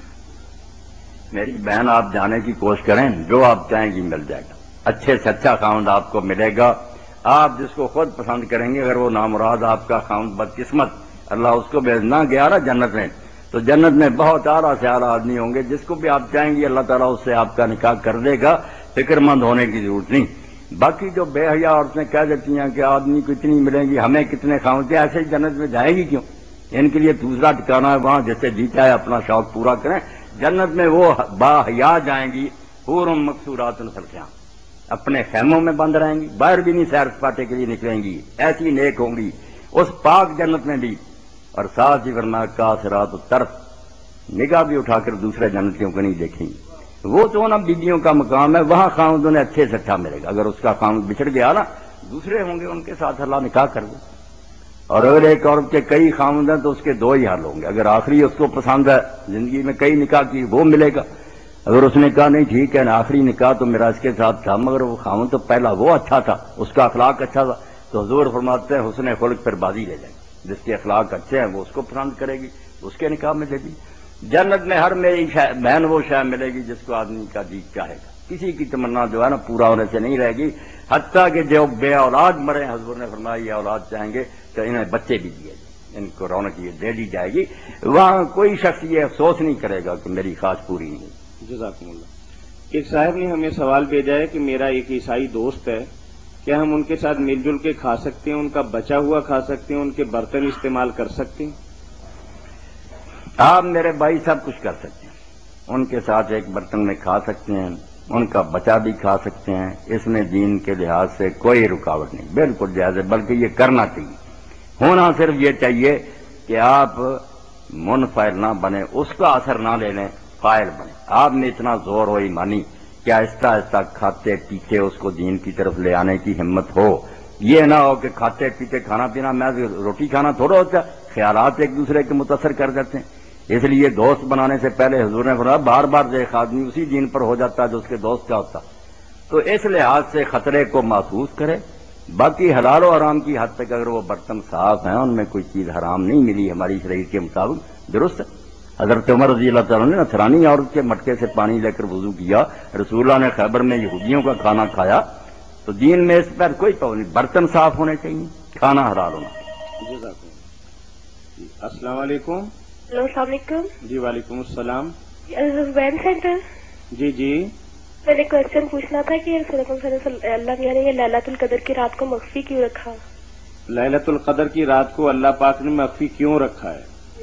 میری بہن آپ جانے کی کوشش کریں، جو آپ چاہیں گی مل جائے گا، اچھے سے اچھا خاوند آپ کو ملے گا، آپ جس کو خود پسند کریں گے، اگر وہ نامراد آپ کا خاوند بدقسمت، اللہ اس کو بھیجنا گیا نا جنت میں، تو جنت میں بہت اعلیٰ سے اعلیٰ آدمی ہوں گے، جس کو بھی آپ چاہیں گے اللہ تعالیٰ اس سے آپ کا نکاح کر دے گا، فکر مند ہونے کی ضرورت نہیں۔ باقی جو بے حیا عورتیں کہہ دیتی ہیں کہ آدمی کو اتنی ملیں گی، ہمیں کتنے خاوند، ایسے ہی جنت میں جائیں گی کیوں؟ ان کے لیے دوسرا ٹھکانا ہے وہاں، جیسے جیتا ہے اپنا شوق پورا کریں۔ جنت میں وہ با حیا جائیں گی، حور مقصورات فی الخیام، اپنے خیموں میں بند رہیں گی، باہر بھی نہیں سیر سپاٹے کے لیے نکلیں گی، ایسی نیک ہوں گی اس پاک جنت میں بھی۔ اور ساتھ ہی فرمایا قاصرات الطرف، نگاہ بھی اٹھا کر دوسرے جنتیوں کو نہیں دیکھیں گی۔ وہ تو نا بیویوں کا مقام ہے، وہاں خاوند انہیں اچھے سے اچھا ملے گا، اگر اس کا خاوند بچھڑ گیا نا، دوسرے ہوں گے ان کے ساتھ اللہ نکاح کر دے۔ اور اگر ایک عورت کے کئی خاوند ہیں تو اس کے دو ہی حال ہوں گے. اگر آخری اس کو پسند ہے، زندگی میں کئی نکاح کی، وہ ملے گا. اگر اس نے کہا نہیں ٹھیک ہے آخری نکاح تو میرا اس کے ساتھ تھا، مگر وہ خاوند تو پہلا وہ اچھا تھا، اس کا اخلاق اچھا تھا، تو حضور فرماتے ہیں حسن خلق پر بازی لے جائیں. جس کے اخلاق اچھے ہیں وہ اس کو پسند کرے گی، اس کے نکاح میں دے دی. جنت میں ہر میری بہن وہ شے ملے گی جس کو آدمی کا جی چاہے گا. کسی کی تمنا جو ہے نا پورا ہونے سے نہیں رہے گی، حتیٰ کہ جو بے اولاد مرے، حضور نے فرمایا یہ اولاد چاہیں گے تو انہیں بچے بھی دیے جائیں، ان کو رونق یہ دے دی جائے گی. وہاں کوئی شخص یہ افسوس نہیں کرے گا کہ میری خواہش پوری نہیں. جزاکم اللہ. ایک صاحب نے ہمیں سوال بھیجا ہے کہ میرا ایک عیسائی دوست ہے، کیا ہم ان کے ساتھ مل جل کے کھا سکتے ہیں، ان کا بچا ہوا کھا سکتے ہیں، ان کے برتن استعمال کر سکتے ہیں؟ آپ میرے بھائی سب کچھ کر سکتے ہیں، ان کے ساتھ ایک برتن میں کھا سکتے ہیں، ان کا بچا بھی کھا سکتے ہیں. اس میں دین کے لحاظ سے کوئی رکاوٹ نہیں، بالکل جائز ہے، بلکہ یہ کرنا چاہیے. ہونا صرف یہ چاہیے کہ آپ منفعل نہ بنے، اس کا اثر نہ لے لیں، فائل بنے. آپ میں اتنا زور ہو ایمانی کہ آہستہ آہستہ کھاتے پیتے اس کو دین کی طرف لے آنے کی ہمت ہو. یہ نہ ہو کہ کھاتے پیتے کھانا پینا، میں روٹی کھانا تھوڑا ہوتا، خیالات ایک دوسرے کے متاثر کر دیتے ہیں. اس لیے دوست بنانے سے پہلے حضور نے فرمایا بار بار دیکھ آدمی اسی دین پر ہو جاتا ہے جو اس کے دوست کا ہوتا. تو اس لحاظ سے خطرے کو محسوس کرے. باقی حلال و حرام کی حد تک اگر وہ برتن صاف ہیں، ان میں کوئی چیز حرام نہیں ملی ہماری شریعت کے مطابق، درست ہے. حضرت عمر رضی اللہ تعالیٰ نے نصرانی عورت کے مٹکے سے پانی لے کر وضو کیا. رسول اللہ نے خیبر میں یہودیوں کا کھانا کھایا. تو دین میں اس پر کوئی پابندی نہیں، برتن صاف ہونے چاہیے، کھانا حلال ہونا چاہیے. السلام علیکم. ہلو، السلام علیکم. جی وعلیکم السلام. When centre. جی جی میں نے کوشچن پوچھنا تھا کہ اللہ میاں نے یہ لیلۃ القدر کی رات کو مخفی کیوں رکھا؟ ليلۃ القدر کی رات کو اللہ پاک نے مخفی کیوں رکھا ہے؟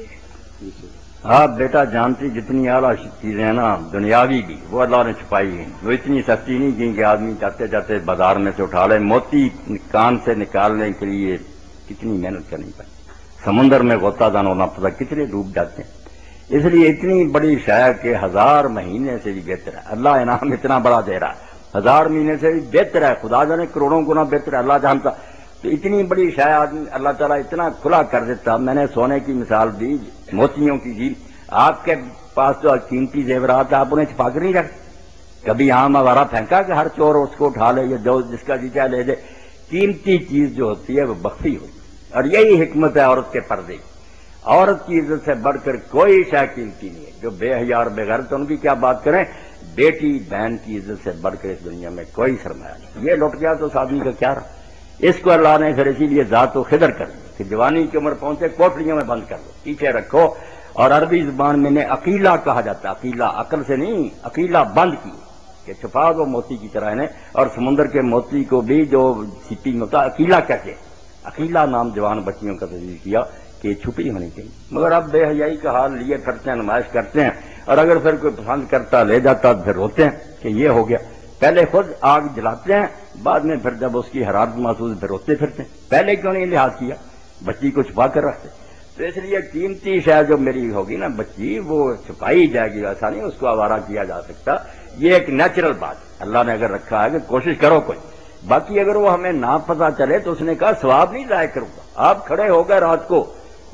آپ بیٹا جانتی جتنی اعلیٰ چیزیں ہیں نا دنیاوی بھی، وہ اللہ نے چھپائی ہیں. وہ اتنی سستی نہیں کی کہ آدمی چاہتے چاہتے بازار میں سے اٹھا لے. موتی کان سے نکالنے کے لیے کتنی محنت کرنی پڑی، سمندر میں غوطہ دان ہونا پڑتا، کتنے ڈوب جاتے ہیں. اس لیے اتنی بڑی شے کہ 1000 مہینے سے بھی بہتر ہے. اللہ انعام اتنا بڑا دے رہا ہے، 1000 مہینے سے بھی بہتر ہے. خدا جانے کروڑوں گنا بہتر ہے، اللہ جانتا. تو اتنی بڑی شے آدمی اللہ تعالیٰ اتنا کھلا کر دیتا. میں نے سونے کی مثال دی، موتیوں کی دی. آپ کے پاس جو قیمتی زیورات آپ انہیں چھپا کر نہیں رکھتے. کبھی عام آوارہ پھینکا کہ ہر چور اس کو اٹھا لے یا جو جس کا جی چاہے لے دے. قیمتی چیز جو ہوتی ہے وہ مخفی ہوتی ہے، اور یہی حکمت ہے عورت کے پردے. عورت کی عزت سے بڑھ کر کوئی شے قیمتی نہیں ہے. جو بے حیا اور بے غیرت ان کی کیا بات کریں، بیٹی بہن کی عزت سے بڑھ کر اس دنیا میں کوئی سرمایہ نہیں. یہ لٹ گیا تو اس آدمی کا کیا رہا. اس کو اللہ نے پھر اسی لیے ذات و خضر کر دی کہ جوانی کی عمر پہنچے کوٹڑیوں میں بند کر دو، پیچھے رکھو. اور عربی زبان میں نے عقیلہ کہا جاتا ہے، عقیلہ عقل سے نہیں، عقیلہ بند کی کہ چھپا دو موتی کی طرح انہیں. اور سمندر کے موتی کو بھی جو سپی میں ہوتا ہے عقیلہ کہتے ہیں. عقیلہ نام جوان بچیوں کا تجویز کیا کہ چھپی ہونی چاہیے. مگر اب بے حیائی کا حال لیے پھرتے ہیں، نمائش کرتے ہیں. اور اگر پھر کوئی پسند کرتا لے جاتا پھر روتے ہیں کہ یہ ہو گیا. پہلے خود آگ جلاتے ہیں، بعد میں پھر جب اس کی حرارت محسوس پھر روتے پھرتے ہیں. پہلے کیوں نہیں لحاظ کیا، بچی کو چھپا کر رکھتے. تو اس لیے قیمتی شے جو میری ہوگی نا بچی، وہ چھپائی جائے گی. ایسا نہیں اس کو آوارہ کیا جا سکتا. یہ ایک نیچرل بات اللہ نے اگر رکھا ہے کہ کوشش کرو کوئی. باقی اگر وہ ہمیں نہ پتہ چلے تو اس نے کہا ثواب نہیں ضائع کروں گا. آپ کھڑے ہو گئے رات کو،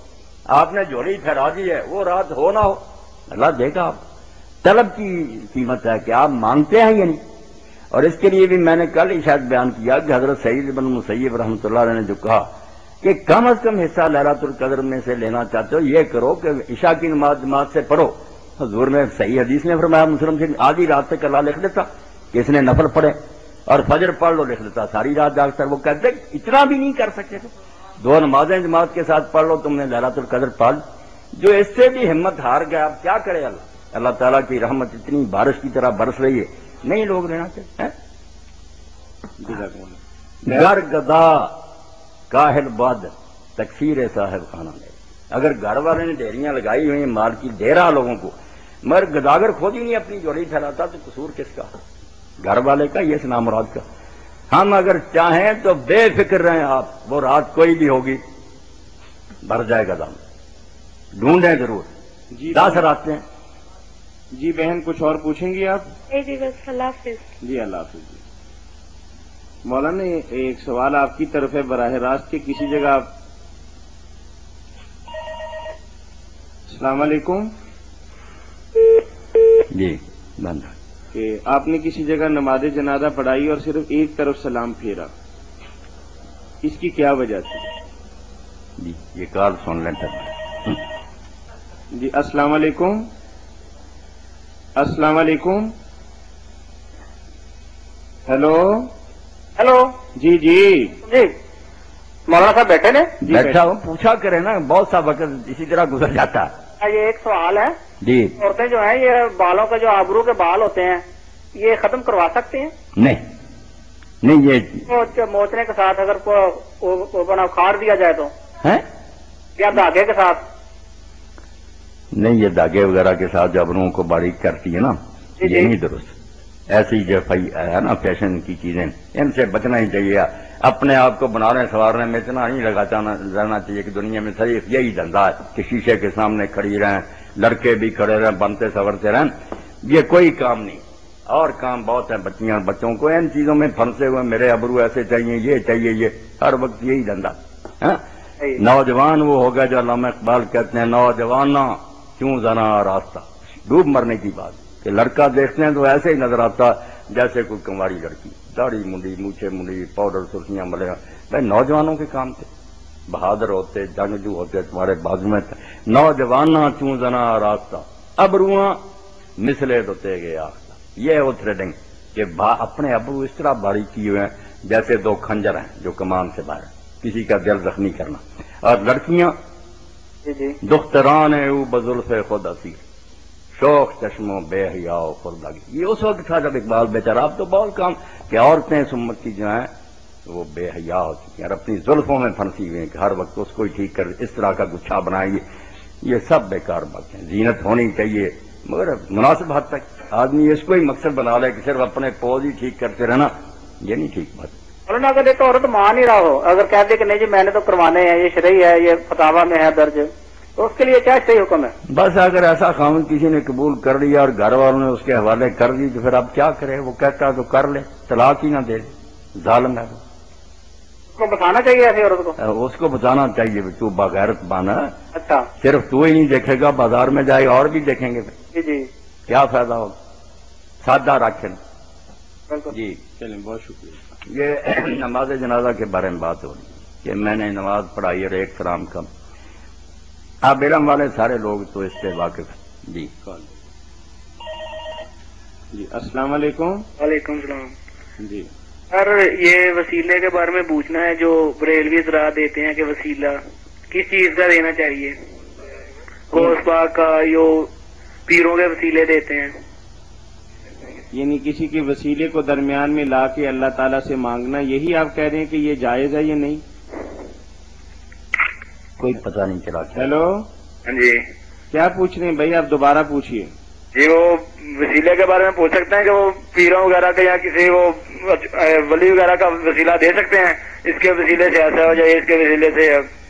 آپ نے جھولی پھیلا دی ہے، وہ رات ہو نہ ہو اللہ دے گا. آپ طلب کی قیمت ہے کہ آپ مانگتے ہیں یا نہیں. اور اس کے لیے بھی میں نے کل ہی شاید بیان کیا کہ حضرت سعید بن مسیب رحمۃ اللہ علیہ نے جو کہا کہ کم از کم حصہ لیلۃ القدر میں سے لینا چاہتے ہو یہ کرو کہ عشاء کی نماز جماعت سے پڑھو. حضور نے صحیح حدیث میں فرمایا مسلم سے آدھی رات تک اللہ لکھ دیتا کہ اس نے نفل پڑھے، اور فجر پڑھ لو لکھ دیتا ساری رات جاگ کر. وہ کہتے اتنا بھی نہیں کر سکتے تو 2 نمازیں جماعت کے ساتھ پڑھ لو، تم نے لیلۃ القدر پڑھ. جو اس سے بھی ہمت ہار گیا اب کیا کرے. اللہ تعالیٰ کی رحمت اتنی بارش کی طرح برس رہی ہے، نہیں لوگ لینا چاہتے. گر گدا کاہل باد تکفیر صاحب خانہ میں. اگر گھر والے نے ڈیریاں لگائی ہوئی ہیں مال کی دے رہا لوگوں کو، مگر گداگر خود ہی نہیں اپنی جوڑی پھیلاتا تو قصور کس کا؟ گھر والے کا، یہ سنا مراد کا. ہم اگر چاہیں تو بے فکر رہیں آپ، وہ رات کوئی بھی ہوگی بھر جائے گا دام. ڈھونڈیں ضرور. جی 10 راتیں. جی بہن کچھ اور پوچھیں گی آپ؟ جی بس اللہ حافظ. جی اللہ حافظ. جی مولانا ایک سوال آپ کی طرف ہے براہ راست کہ کسی جگہ अस्सलाम वालेकुम। جی بند کہ آپ نے کسی جگہ نماز جنازہ پڑھائی اور صرف ایک طرف سلام پھیرا، اس کی کیا وجہ تھی؟ جی یہ کال سن لیں تب جی السلام علیکم۔ السلام علیکم۔ ہیلو ہیلو جی جی جی مولانا صاحب بیٹھے نے؟ جی بیٹھا ہوں، پوچھا کرے نا، بہت سا وقت اسی طرح گزر جاتا ہے۔ یہ ایک سوال ہے، جی عورتیں جو ہیں یہ بالوں کے جو آبرو کے بال ہوتے ہیں یہ ختم کروا سکتی ہیں؟ نہیں یہ موچنے کے ساتھ اگر اکھاڑ دیا جائے تو، ہے یا دھاگے کے ساتھ؟ نہیں، یہ دھاگے وغیرہ کے ساتھ جبروں کو باریک کرتی ہے نا، جی یہ نہیں درست۔ ایسی جو ہے نا فیشن کی چیزیں، ان سے بچنا ہی چاہیے۔ اپنے آپ کو بنانے سنوارنے میں اتنا نہیں رہنا چاہیے کہ دنیا میں صرف یہی دھندا ہے کہ شیشے کے سامنے کھڑی رہیں، لڑکے بھی کھڑے رہیں، بنتے سنورتے رہیں، یہ کوئی کام نہیں۔ اور کام بہت ہیں، بچیاں بچوں کو ان چیزوں میں پھنسے ہوئے، میرے ابرو ایسے چاہیے، یہ چاہیے، یہ ہر وقت یہی دھندا۔ نوجوان وہ ہوگا جو علامہ اقبال کہتے ہیں، نوجوان کیوں زنا راستہ، ڈوب مرنے کی بات کہ لڑکا دیکھتے ہیں تو ایسے ہی نظر آتا جیسے کوئی کنواری لڑکی، داڑھی منڈی، مونچھے منڈی، پاؤڈر سرخیاں ملے۔ بھائی نوجوانوں کے کام تھے، بہادر ہوتے، جنگجو ہوتے، تمہارے بازو میں تھے۔ نوجوان چوں زنا راستہ، ابرواں مسلے دوتے گئے آختہ۔ یہ وہ تھریڈنگ کہ اپنے ابرو اس طرح باریک کیے ہوئے ہیں جیسے دو خنجر ہیں جو کمان سے باہر، کسی کا دل زخمی کرنا۔ اور لڑکیاں دختران او بزلف خود اسیر، شوق چشموں بے حیا و خود لگی۔ یہ اس وقت تھا جب اقبال بیچارہ، اب تو بہت کام کہ عورتیں اس امت کی جو ہیں وہ بے حیا ہو چکی ہیں اور اپنی زلفوں میں پھنسی ہوئی ہیں کہ ہر وقت اس کو ہی ٹھیک کر اس طرح کا گچھا بنائیں گے۔ یہ سب بیکار باتیں ہیں۔ زینت ہونی چاہیے مگر مناسب حد تک۔ آدمی اس کو ہی مقصد بنا لے کہ صرف اپنے پوز ہی ٹھیک کرتے رہنا، یہ نہیں ٹھیک بات۔ مولانا اگر ایک عورت مان ہی رہا ہو، اگر کہتے کہ نہیں جی میں نے تو کروانے ہیں، یہ شرعی ہے، یہ فتاوا میں ہے درج، تو اس کے لیے کیا صحیح حکم ہے؟ بس اگر ایسا خامد کسی نے قبول کر لیا اور گھر والوں نے اس کے حوالے کر دی تو پھر اب کیا کرے؟ وہ کہتا تو کر لے، طلاق ہی نہ دے، ظالم ہے وہ۔ اس کو بتانا چاہیے ایسی عورت کو؟ اس کو بتانا چاہیے تو باغیرت بانا، اچھا صرف تو ہی نہیں دیکھے گا، بازار میں جائے اور بھی دیکھیں گے، جی جی کیا فائدہ ہوگا؟ سادہ رکھیں جی۔ چلیں بہت شکریہ۔ یہ نماز جنازہ کے بارے میں بات ہو رہی ہے کہ میں نے نماز پڑھائی اور ایک سلام کا، آپ علم والے سارے لوگ تو اس سے واقف ہیں۔ جی جی السلام علیکم۔ وعلیکم السلام۔ جی سر یہ وسیلے کے بارے میں پوچھنا ہے، جو بریلوی ذرا دیتے ہیں کہ وسیلہ کس چیز کا دینا چاہیے؟ غوث پاک کا، جو پیروں کے وسیلے دیتے ہیں، یعنی کسی کے وسیلے کو درمیان میں لا کے اللہ تعالیٰ سے مانگنا، یہی آپ کہہ رہے ہیں کہ یہ جائز ہے یا نہیں؟ کوئی پتہ نہیں چلا۔ ہیلو ہاں جی کیا پوچھ رہے ہیں بھائی؟ آپ دوبارہ پوچھیے۔ جی وہ وسیلے کے بارے میں پوچھ سکتے ہیں کہ وہ پیروں وغیرہ کا یا کسی وہ ولی وغیرہ کا وسیلہ دے سکتے ہیں، اس کے وسیلے سے ایسا ہو جائے، اس کے وسیلے سے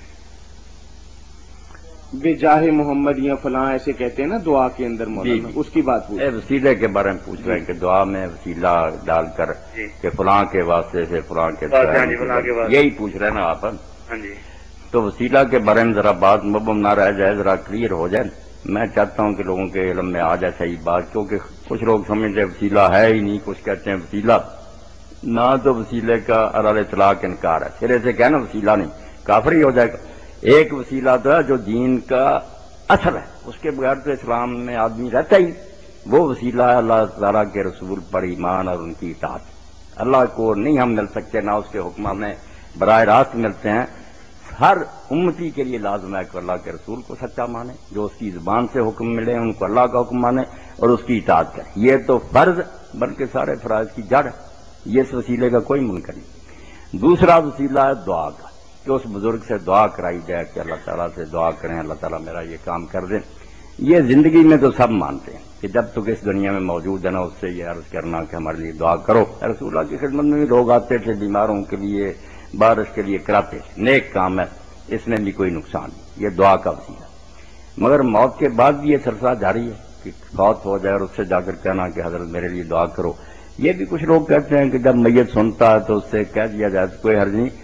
بے جاہ محمد یا فلاں ایسے کہتے ہیں نا دعا کے اندر مولانا، اس کی بات پوچھ۔ وسیلے کے بارے میں پوچھ رہے ہیں کہ دعا میں وسیلہ ڈال کر کہ فلاں کے واسطے سے فلاں کے، یہی پوچھ رہے ہیں نا آپ؟ ہاں جی تو وسیلہ کے بارے میں ذرا بات مبہم نہ رہ جائے، ذرا کلیئر ہو جائے۔ میں چاہتا ہوں کہ لوگوں کے علم میں آ جائے صحیح بات، کیونکہ کچھ لوگ سمجھتے وسیلہ ہے ہی نہیں، کچھ کہتے ہیں وسیلہ نہ، تو وسیلے کا علی اطلاق انکار ہے، سرے سے کہنا وسیلہ نہیں، کافر ہی ہو جائے گا۔ ایک وسیلہ تو ہے جو دین کا اصل ہے، اس کے بغیر تو اسلام میں آدمی رہتا ہی، وہ وسیلہ ہے اللہ تعالیٰ کے رسول پر ایمان اور ان کی اطاعت۔ اللہ کو نہیں ہم مل سکتے، نہ اس کے حکم ہمیں براہ راست ملتے ہیں۔ ہر امتی کے لیے لازم ہے کہ اللہ کے رسول کو سچا مانے، جو اس کی زبان سے حکم ملے ان کو اللہ کا حکم مانے اور اس کی اطاعت کرے۔ یہ تو فرض بلکہ سارے فرائض کی جڑ ہے، یہ اس وسیلے کا کوئی منکر نہیں۔ دوسرا وسیلہ ہے دعا کا، کہ اس بزرگ سے دعا کرائی جائے کہ اللہ تعالیٰ سے دعا کریں، اللہ تعالیٰ میرا یہ کام کر دیں۔ یہ زندگی میں تو سب مانتے ہیں کہ جب تک اس دنیا میں موجود ہے نا، اس سے یہ عرض کرنا کہ ہمارے لیے دعا کرو۔ رسول اللہ کی خدمت میں بھی لوگ آتے تھے، بیماروں کے لیے، بارش کے لیے کراتے تھے، نیک کام ہے، اس میں بھی کوئی نقصان نہیں، یہ دعا کا وسیلہ۔ مگر موت کے بعد بھی یہ سلسلہ جاری ہے کہ فوت ہو جائے اور اس سے جا کر کہنا کہ حضرت میرے لیے دعا کرو۔ یہ بھی کچھ لوگ کہتے ہیں کہ جب میت سنتا ہے تو اس سے کہہ دیا جائے تو کوئی حرج نہیں،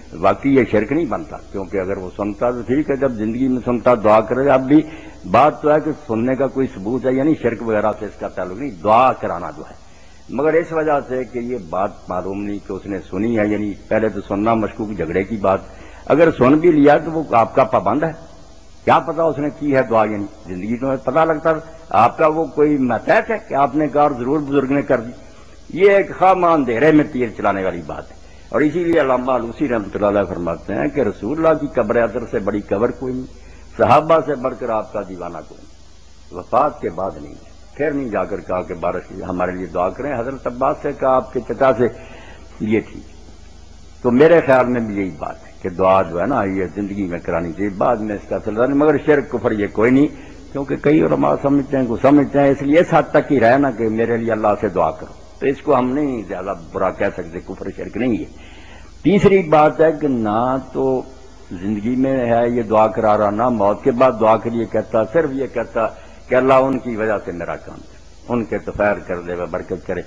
واقعی یہ شرک نہیں بنتا، کیونکہ اگر وہ سنتا تو ٹھیک ہے، جب زندگی میں سنتا دعا کرے. اب بھی بات تو ہے کہ سننے کا کوئی ثبوت ہے، یعنی شرک وغیرہ سے اس کا تعلق نہیں، دعا کرانا جو ہے. مگر اس وجہ سے کہ یہ بات معلوم نہیں کہ اس نے سنی ہے، یعنی پہلے تو سننا مشکوک جھگڑے کی بات، اگر سن بھی لیا تو وہ آپ کا پابند ہے، کیا پتا اس نے کی ہے دعا، یعنی زندگی تو پتا لگتا آپ کا وہ کوئی متحد ہے کہ آپ نے کہا اور ضرور بزرگ نے کر دی. یہ ایک خواہ اندھیرے میں تیر چلانے والی بات ہے. اور اسی لیے علامہ آلوسی رحمۃ اللہ علیہ فرماتے ہیں کہ رسول اللہ کی قبر اثر سے بڑی قبر کوئی نہیں، صحابہ سے بڑھ کر آپ کا دیوانہ کوئی نہیں، وفات کے بعد نہیں. پھر نہیں جا کر کہا کہ بارش ہمارے لیے دعا کریں. حضرت عباس سے کہا آپ کے چچا سے، یہ ٹھیک. تو میرے خیال میں بھی یہی بات ہے کہ دعا جو ہے نا یہ زندگی میں کرانی چاہیے، بعد میں اس کا سلسلہ نہیں. مگر شرک کفر یہ کوئی نہیں، کیونکہ کئی علماء سمجھتے ہیں کو سمجھتے ہیں، اس لیے اس حد تک ہی رہے نا کہ میرے لیے اللہ سے دعا کرو، تو اس کو ہم نہیں زیادہ برا کہہ سکتے، کفر شرک نہیں ہے. تیسری بات ہے کہ نہ تو زندگی میں ہے یہ دعا کرا رہا، نہ موت کے بعد دعا کے لیے کہتا، صرف یہ کہتا کہ اللہ ان کی وجہ سے میرا کام ہے، ان کے تو خیر کر دے، برکت کرے.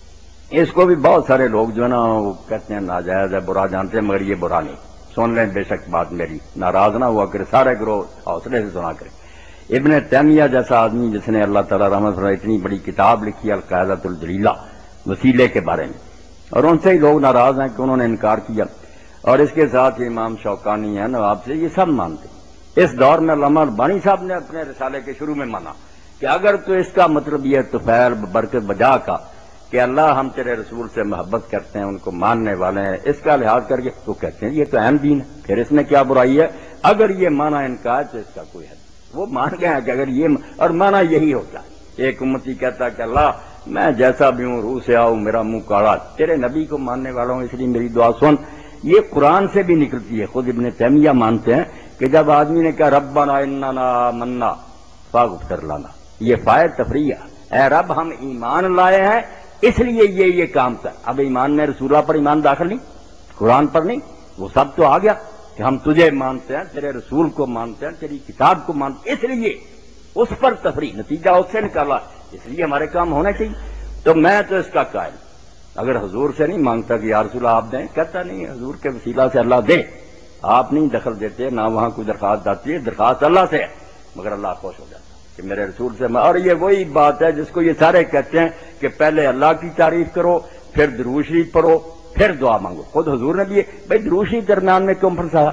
اس کو بھی بہت سارے لوگ جو ہے نا وہ کہتے ہیں ناجائز ہے، برا جانتے ہیں، مگر یہ برا نہیں. سن لیں بے شک بات میری، ناراض نہ ہوا کرے، سارے گروہ حوصلے سے سنا کرے. ابن تیمیہ جیسا آدمی جس نے اللہ تعالیٰ رحمت فرمائے اتنی بڑی کتاب لکھی القاعدۃ الجلیلہ وسیلے کے بارے میں، اور ان سے ہی لوگ ناراض ہیں کہ انہوں نے انکار کیا. اور اس کے ساتھ امام شوکانی ہیں نواب سے، یہ سب مانتے. اس دور میں علامہ البانی صاحب نے اپنے رسالے کے شروع میں مانا کہ اگر تو اس کا مطلب یہ طفیل برکت بجا کا کہ اللہ ہم تیرے رسول سے محبت کرتے ہیں، ان کو ماننے والے ہیں، اس کا لحاظ کر کے تو کہتے ہیں یہ تو اہم دین ہے، پھر اس میں کیا برائی ہے؟ اگر یہ مانا ان کا ہے تو اس کا کوئی حد نہیں. وہ مان گئے ہیں کہ اگر یہ اور مانا یہی ہوتا ہے. ایک امتی کہتا ہے کہ اللہ میں جیسا بھی ہوں، روح سے آؤں، میرا منہ کاڑا، تیرے نبی کو ماننے والا ہوں، اس لیے میری دعا سن. یہ قرآن سے بھی نکلتی ہے. خود ابن تیمیہ مانتے ہیں کہ جب آدمی نے کہا ربنا اننا آمنا فاغفر لنا، یہ فائد تفریح، اے رب ہم ایمان لائے ہیں اس لیے یہ کام کر. اب ایمان میں رسول اللہ پر ایمان داخل نہیں، قرآن پر نہیں، وہ سب تو آ گیا کہ ہم تجھے مانتے ہیں، تیرے رسول کو مانتے ہیں، تیری کتاب کو مانتے ہیں، اس لیے اس پر تفریح، نتیجہ اس سے نکالا، اس لیے ہمارے کام ہونے چاہیے. تو میں تو اس کا قائل، اگر حضور سے نہیں مانگتا کہ یا رسول اللہ آپ دیں، کہتا نہیں حضور کے وسیلہ سے اللہ دے، آپ نہیں دخل دیتے، نہ وہاں کوئی درخواست آتی ہے، درخواست اللہ سے ہے، مگر اللہ خوش ہو جاتا کہ میرے رسول سے. اور یہ وہی بات ہے جس کو یہ سارے کہتے ہیں کہ پہلے اللہ کی تعریف کرو، پھر درود شریف پڑھو، پھر دعا مانگو. خود حضور نے بھی بھائی درود شریف درمیان میں کیوں پھنسایا؟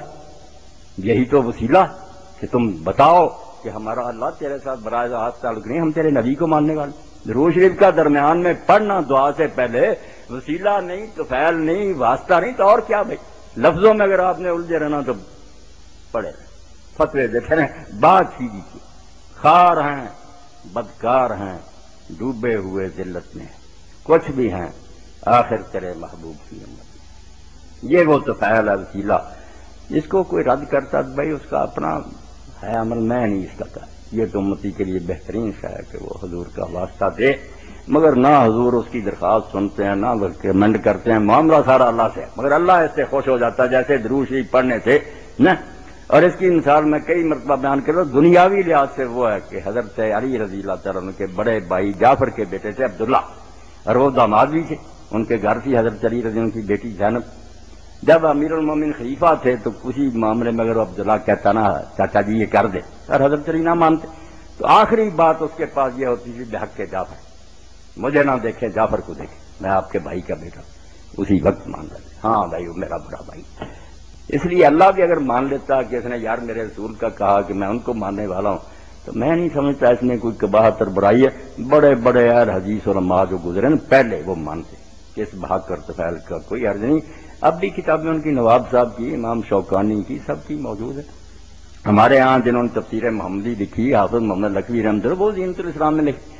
یہی تو وسیلہ کہ تم بتاؤ کہ ہمارا اللہ تیرے ساتھ براہ راست تعلق نہیں، ہم تیرے نبی کو ماننے والے. درود شریف کا درمیان میں پڑھنا دعا سے پہلے وسیلہ نہیں، طفیل نہیں، واسطہ نہیں، تو اور کیا بھائی؟ لفظوں میں اگر آپ نے الجھے رہنا تو پڑھے فتوے دیتے رہے. بات سیدھی کی، خار ہیں، بدکار ہیں، ڈوبے ہوئے ذلت میں، کچھ بھی ہیں، آخر تیرے محبوب کی امت. یہ وہ طفیل ہے، وسیلہ. جس کو کوئی رد کرتا بھائی اس کا اپنا ہے عمل، میں نہیں اس کا کہا. یہ تو امتی کے لیے بہترین ہے کہ وہ حضور کا واسطہ دے، مگر نہ حضور اس کی درخواست سنتے ہیں، نہ ریکمینڈ کرتے ہیں. معاملہ سارا اللہ سے ہے، مگر اللہ اس سے خوش ہو جاتا ہے جیسے درود شریف پڑھنے سے نا. اور اس کی مثال میں کئی مرتبہ بیان کر رہا ہوں. دنیاوی لحاظ سے وہ ہے کہ حضرت علی رضی اللہ تعالیٰ عنہ کے بڑے بھائی جعفر کے بیٹے تھے عبداللہ، اور وہ داماد بھی تھے، ان کے گھر تھی حضرت علی رضی اللہ کی بیٹی زینب. جب امیر المومنین خلیفہ تھے تو کسی معاملے میں اگر عبداللہ کہتا نا چاچا جی یہ کر دے، اور حضرت علی نہ مانتے، تو آخری بات اس کے پاس یہ ہوتی تھی بحق کے جعفر، مجھے نہ دیکھے جعفر کو دیکھے، میں آپ کے بھائی کا بیٹا. اسی وقت مان لیتے، ہاں بھائی وہ میرا بڑا بھائی. اس لیے اللہ بھی اگر مان لیتا کہ اس نے یار میرے رسول کا کہا کہ میں ان کو ماننے والا ہوں، تو میں نہیں سمجھتا اس میں کوئی قباحت اور برائی ہے. بڑے بڑے اہل حدیث علماء جو گزرے نا پہلے وہ مانتے کہ اس بحق اور طفیل کا کوئی عرض نہیں. اب بھی کتابیں ان کی نواب صاحب کی، امام شوکانی کی، سب کی موجود ہے. ہمارے ہاں جنہوں نے تفسیر محمدی لکھی، حافظ محمد لکھوی رحمۃ اللہ، وہ زینت الاسلام میں لکھی،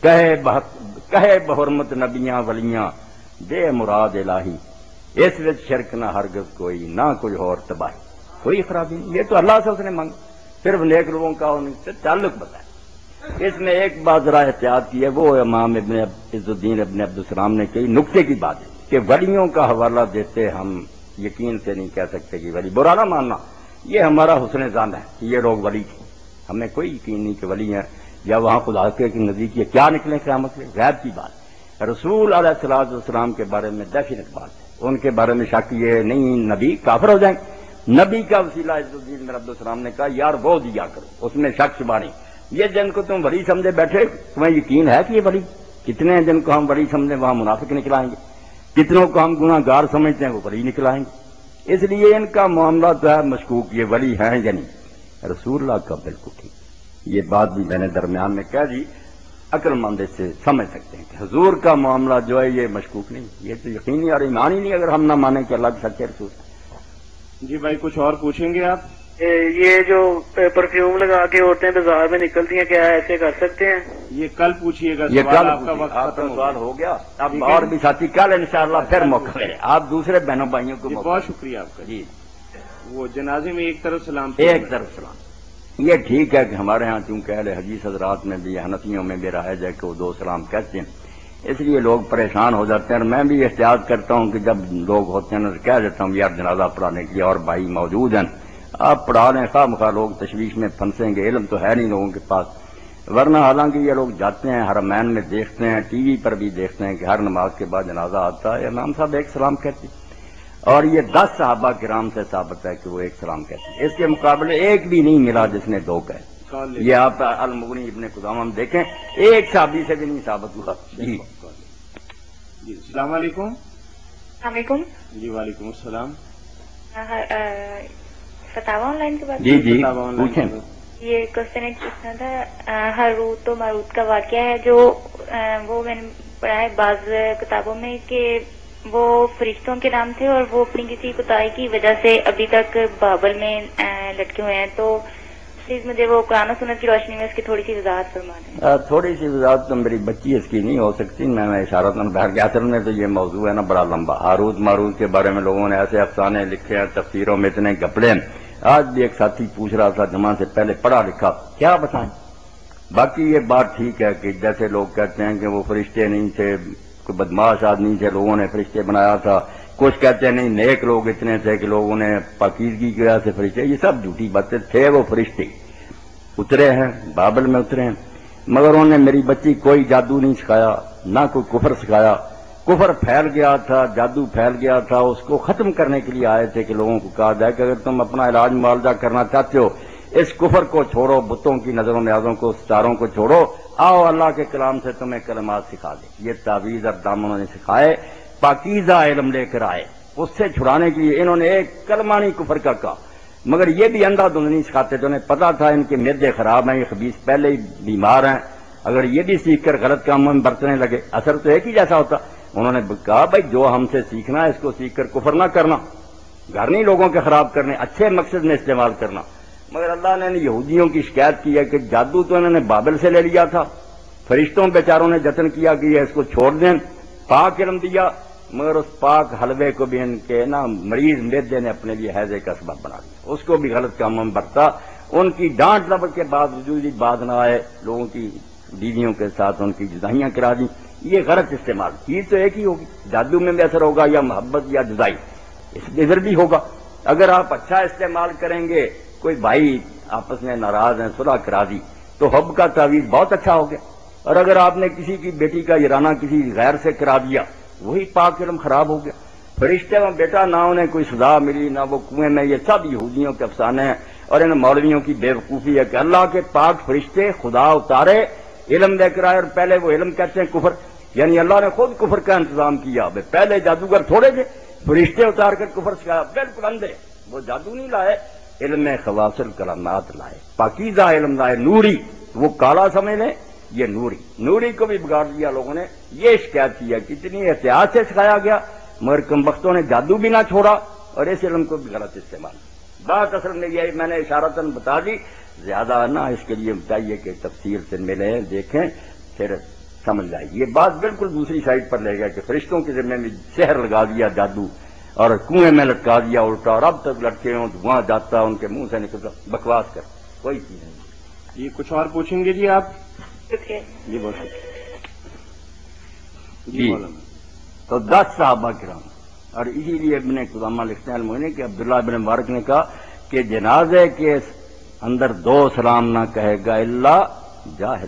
کہے بحرمت نبیاں ولیاں دے مراد الہی، اس وچ شرک نہ ہرگز کوئی، نہ کوئی اور تباہی، کوئی خرابی نہیں. یہ تو اللہ سے اس نے مانگا، صرف نیک لوگوں کا ان سے تعلق بتایا. اس میں ایک بات ذرا احتیاط کی ہے، وہ امام ابن عز الدین ابن عبدالسلام نے کئی نقطے کی بات ہے کہ ولیوں کا حوالہ دیتے ہم یقین سے نہیں کہہ سکتے کہ ولی، برا نہ ماننا، یہ ہمارا حسن ظن ہے کہ یہ لوگ ولی تھے، ہمیں کوئی یقین نہیں کہ ولی ہیں یا وہاں خدا کے نزدیک یہ کیا نکلے قیامت سے، غیب کی بات. رسول علیہ الصلوۃ والسلام کے بارے میں ڈیفینیٹ بات ہے ان کے بارے میں شک یہ نہیں نبی کافر ہو جائیں. نبی کا وسیلہ عز الدین بن عبدالسلام نے کہا یار وہ دیا کرو، اس میں شک شبہ نہیں. یہ جن کو تم ولی سمجھے بیٹھے، تمہیں یقین ہے کہ یہ ولی؟ کتنے ہیں جن کو ہم ولی سمجھیں وہاں منافق نکلائیں گے، کتنوں کو ہم گناہ گار سمجھتے ہیں وہ ولی نکلائیں گے. اس لیے ان کا معاملہ تو ہے مشکوک، یہ ولی ہیں یا نہیں. رسول اللہ کا بالکل ٹھیک. یہ بات بھی میں نے درمیان میں کہہ دی، عقل مند اس سے سمجھ سکتے ہیں کہ حضور کا معاملہ جو ہے یہ مشکوک نہیں، یہ تو یقینی اور ایمان ہی نہیں اگر ہم نہ مانیں کہ اللہ کے سچے رسول. جی بھائی کچھ اور پوچھیں گے آپ؟ یہ جو پرفیوم لگا کے عورتیں بازار میں نکلتی ہیں، کیا ایسے کر سکتے ہیں؟ یہ کل پوچھیے گا، یہ سوال کل آپ کا وقت ختم سوال ہو گیا. اب ٹھیک ہے. اور بھی ساتھی کل انشاءاللہ پھر موقع ملے، آپ دوسرے بہنوں بھائیوں کو جی موقع بہت شکریہ آپ کا. جی وہ جنازے میں ایک طرف سلام، ایک طرف سلام. یہ ٹھیک ہے کہ ہمارے ہاں چونکہ اہل حدیث حضرات میں بھی حنفیوں میں بھی رائج ہے کہ وہ دو سلام کہتے ہیں، اس لیے لوگ پریشان ہو جاتے ہیں. اور میں بھی احتیاط کرتا ہوں کہ جب لوگ ہوتے ہیں کہہ دیتا ہوں یار جنازہ پڑھانے کے لیے اور بھائی موجود ہیں آپ پڑھا لیں، خواہ مخواہ لوگ تشویش میں پھنسیں گے، علم تو ہے نہیں لوگوں کے پاس. ورنہ حالانکہ یہ لوگ جاتے ہیں حرمین میں دیکھتے ہیں، ٹی وی پر بھی دیکھتے ہیں کہ ہر نماز کے بعد جنازہ آتا ہے، امام صاحب ایک سلام کہتے ہیں. اور یہ 10 صحابہ کرام سے ثابت ہے کہ وہ ایک سلام کہتے ہیں. اس کے مقابلے ایک بھی نہیں ملا جس نے 2 کہے. یہ آپ المغنی ابن قدامہ میں دیکھیں، ایک صحابی سے بھی نہیں ثابت ہوا. جی السلام علیکم. السلام علیکم. جی وعلیکم السلام. فتاوا آن لائن کے بعد جی جی پوچھیں. یہ کوشچن ایک پوچھنا تھا. ہاروت و ماروت کا واقعہ ہے جو وہ میں نے پڑھا ہے بعض کتابوں میں کہ وہ فرشتوں کے نام تھے اور وہ اپنی کسی کوتاہی کی وجہ سے ابھی تک بابل میں لٹکے ہوئے ہیں. تو پلیز مجھے وہ قرآن و سنت کی روشنی میں اس کی تھوڑی سی وضاحت فرما دیں. تھوڑی سی وضاحت تو میری بچی اس کی نہیں ہو سکتی، میں اشارتاً بہر گیا. اصل میں تو یہ موضوع ہے نا بڑا لمبا. ہاروت ماروت کے بارے میں لوگوں نے ایسے افسانے لکھے ہیں، تفسیروں میں اتنے گپڑے ہیں. آج بھی ایک ساتھی پوچھ رہا تھا جمعہ سے پہلے پڑھا لکھا کیا بتائیں. باقی یہ بات ٹھیک ہے کہ جیسے لوگ کہتے ہیں کہ وہ فرشتے نہیں تھے، کوئی بدماش آدمی تھے، لوگوں نے فرشتے بنایا تھا. کچھ کہتے ہیں نہیں نیک لوگ اتنے تھے کہ لوگوں نے پاکیزگی کی وجہ سے فرشتے. یہ سب جھوٹی باتیں. تھے وہ فرشتے اترے ہیں، بابل میں اترے ہیں، مگر انہوں نے میری بچی کوئی جادو نہیں سکھایا، نہ کوئی کفر سکھایا. کفر پھیل گیا تھا، جادو پھیل گیا تھا، اس کو ختم کرنے کے لیے آئے تھے کہ لوگوں کو کہا جائے کہ اگر تم اپنا علاج معالجہ کرنا چاہتے ہو اس کفر کو چھوڑو، بتوں کی نظروں نیازوں کو، ستاروں کو چھوڑو، آؤ اللہ کے کلام سے تمہیں کلمات سکھا دے. یہ تعویذ اور دام انہوں نے سکھائے، پاکیزہ علم لے کر آئے. اس سے چھڑانے کے لیے انہوں نے ایک کلمہ نہیں کفر کا کہا، مگر یہ بھی اندھا دھند نہیں سکھاتے تھے. انہیں پتا تھا ان کے معدے خراب ہیں، یہ خبیث پہلے ہی بیمار ہیں، اگر یہ بھی سیکھ کر غلط کاموں میں برتنے لگے اثر تو ایک ہی جیسا ہوتا. انہوں نے کہا بھائی جو ہم سے سیکھنا ہے اس کو سیکھ کر کفر نہ کرنا، گھر نہیں لوگوں کے خراب کرنے، اچھے مقصد میں استعمال کرنا. مگر اللہ نے یہودیوں کی شکایت کی ہے کہ جادو تو انہوں نے بابل سے لے لیا تھا، فرشتوں بیچاروں نے جتن کیا کہ یہ اس کو چھوڑ دیں، پاک علم دیا، مگر اس پاک حلوے کو بھی ان کے نا مریض معدے نے اپنے لیے حیضے کا سبب بنا دیا، اس کو بھی غلط کاموں میں برتا. ان کی ڈانٹ ڈپٹ کے باوجود بات نہ آئے، لوگوں کی بیویوں کے ساتھ ان کی جدائیاں کرا دی. یہ غلط استعمال. چیز تو ایک ہی ہوگی، جادو میں بھی اثر ہوگا یا محبت یا جدائی، اس میں ادھر بھی ہوگا. اگر آپ اچھا استعمال کریں گے، کوئی بھائی آپس میں ناراض ہیں صلح کرا دی تو حب کا تعویذ بہت اچھا ہو گیا. اور اگر آپ نے کسی کی بیٹی کا یرانہ کسی غیر سے کرا دیا وہی پاک علم خراب ہو گیا. فرشتے میں بیٹا نہ انہیں کوئی سزا ملی نہ وہ کنویں میں، یہ سب یہودیوں کے افسانے ہیں اور ان مولویوں کی بے وقوفی ہے کہ اللہ کے پاک فرشتے خدا اتارے علم لے کر آئے اور پہلے وہ علم کہتے ہیں کفر. یعنی اللہ نے خود کفر کا انتظام کیا. پہلے جادوگر تھوڑے تھے، فرشتے اتار کر کفر سکھایا. بالکل اندھے، وہ جادو نہیں لائے، علم خواص الکلامات لائے، پاکیزہ علم لائے، نوری. وہ کالا سمجھ لیں، یہ نوری کو بھی بگاڑ دیا لوگوں نے. یہ شکایت کی ہے کہ اتنی احتیاط سے سکھایا گیا مگر کمبختوں نے جادو بھی نہ چھوڑا اور اس علم کو بھی غلط استعمال. بات اصل میں یہ میں نے اشارتاً بتا دی، زیادہ نہ اس کے لیے چاہیے کہ تفسیر سے ملیں دیکھیں پھر سمجھ جائے. یہ بات بالکل دوسری سائڈ پر لے گیا کہ فرشتوں کے ذمہ میں سحر لگا دیا جادو اور کنویں میں لٹکا دیا الٹا اور اب تک لٹکے ہوں دھواں جاتا ان کے منہ سے نکلتا. بکواس کر کوئی چیز نہیں. یہ کچھ اور پوچھیں گے جی آپ؟ شکریہ. جی بہت شکریہ. جی تو 10 صحابہ کرام. اور اسی لیے ابن قدامہ لکھتے ہیں المغنی کہ عبداللہ ابن مبارک نے کہا کہ جنازے کے اندر 2 سلام نہ کہے گا الا جاہل،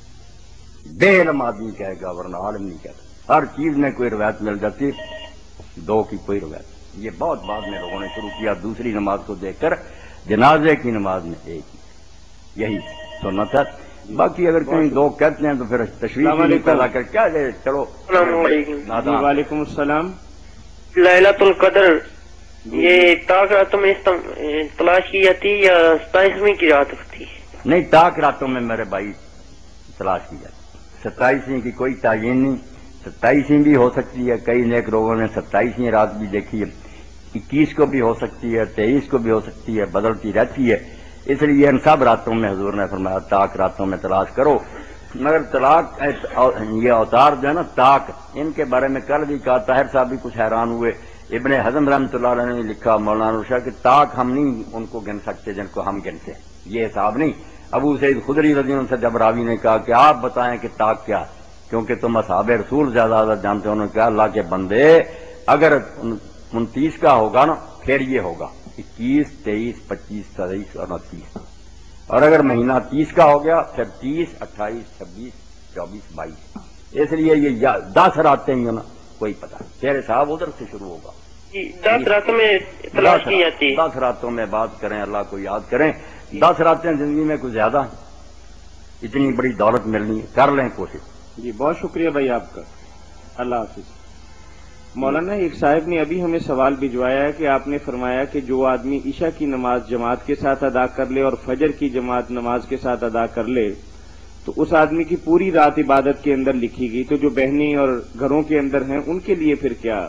بے علم آدمی کہے گا ورنہ عالم نہیں کہتا. ہر چیز میں کوئی روایت مل جاتی دو کی کوئی روایت. یہ بہت بعد میں لوگوں نے شروع کیا دوسری نماز کو دیکھ کر جنازے کی نماز میں ایک ہی. یہی سنت ہے. باقی اگر کہیں دو کہتے ہیں تو پھر تشریح نہیں پیدا کر کیا جائے. چلو السلام علیکم. جی وعلیکم السلام. ليلة القدر یہ تاک راتوں میں تلاش کی جاتی ہے یا 27ویں کی رات ہوتی ہے؟ نہیں، تاک راتوں میں میرے بھائی تلاش کی جاتی. 27ویں کی کوئی تعین نہیں. 27ویں بھی ہو سکتی ہے. کئی نیک لوگوں نے 27ویں رات بھی دیکھی ہے. 21 کو بھی ہو سکتی ہے، 23 کو بھی ہو سکتی ہے، بدلتی رہتی ہے. اس لیے ان سب راتوں میں حضور نے فرمایا تاک راتوں میں تلاش کرو. مگر طلاق یہ اوتار جو ہے نا تاک، ان کے بارے میں کل بھی کہا. طاہر صاحب بھی کچھ حیران ہوئے. ابن حزم رحمۃ اللہ علیہ نے لکھا مولانا رشا کہ تاک ہم نہیں ان کو گن سکتے جن کو ہم گنتے ہیں. یہ حساب نہیں. ابو سعید خدری رضی اللہ عنہ سے جب راوی نے کہا کہ آپ بتائیں کہ تاک کیا، کیونکہ تم اصحاب رسول زیادہ جانتے ہو. انہوں نے کہا اللہ کے بندے اگر 29 کا ہوگا نا پھر یہ ہوگا 21، 23، 25، 27 اور 29. اور اگر مہینہ 30 کا ہو گیا پھر 30، 28، 26، 24، 22. اس لیے یہ 10 راتیں ہی نا کوئی پتہ نہیں. پھر حساب ادھر سے شروع ہوگا. 10 راتوں میں تلاش کی جاتی ہے. 10 راتوں میں بات کریں، اللہ کو یاد کریں. 10 راتیں زندگی میں کچھ زیادہ اتنی بڑی دولت ملنی ہے، کر لیں کوشش. جی بہت شکریہ بھائی آپ کا. اللہ حافظ. مولانا ایک صاحب نے ابھی ہمیں سوال بھجوایا ہے کہ آپ نے فرمایا کہ جو آدمی عشاء کی نماز جماعت کے ساتھ ادا کر لے اور فجر کی جماعت نماز کے ساتھ ادا کر لے تو اس آدمی کی پوری رات عبادت کے اندر لکھی گئی. تو جو بہنیں اور گھروں کے اندر ہیں ان کے لیے پھر کیا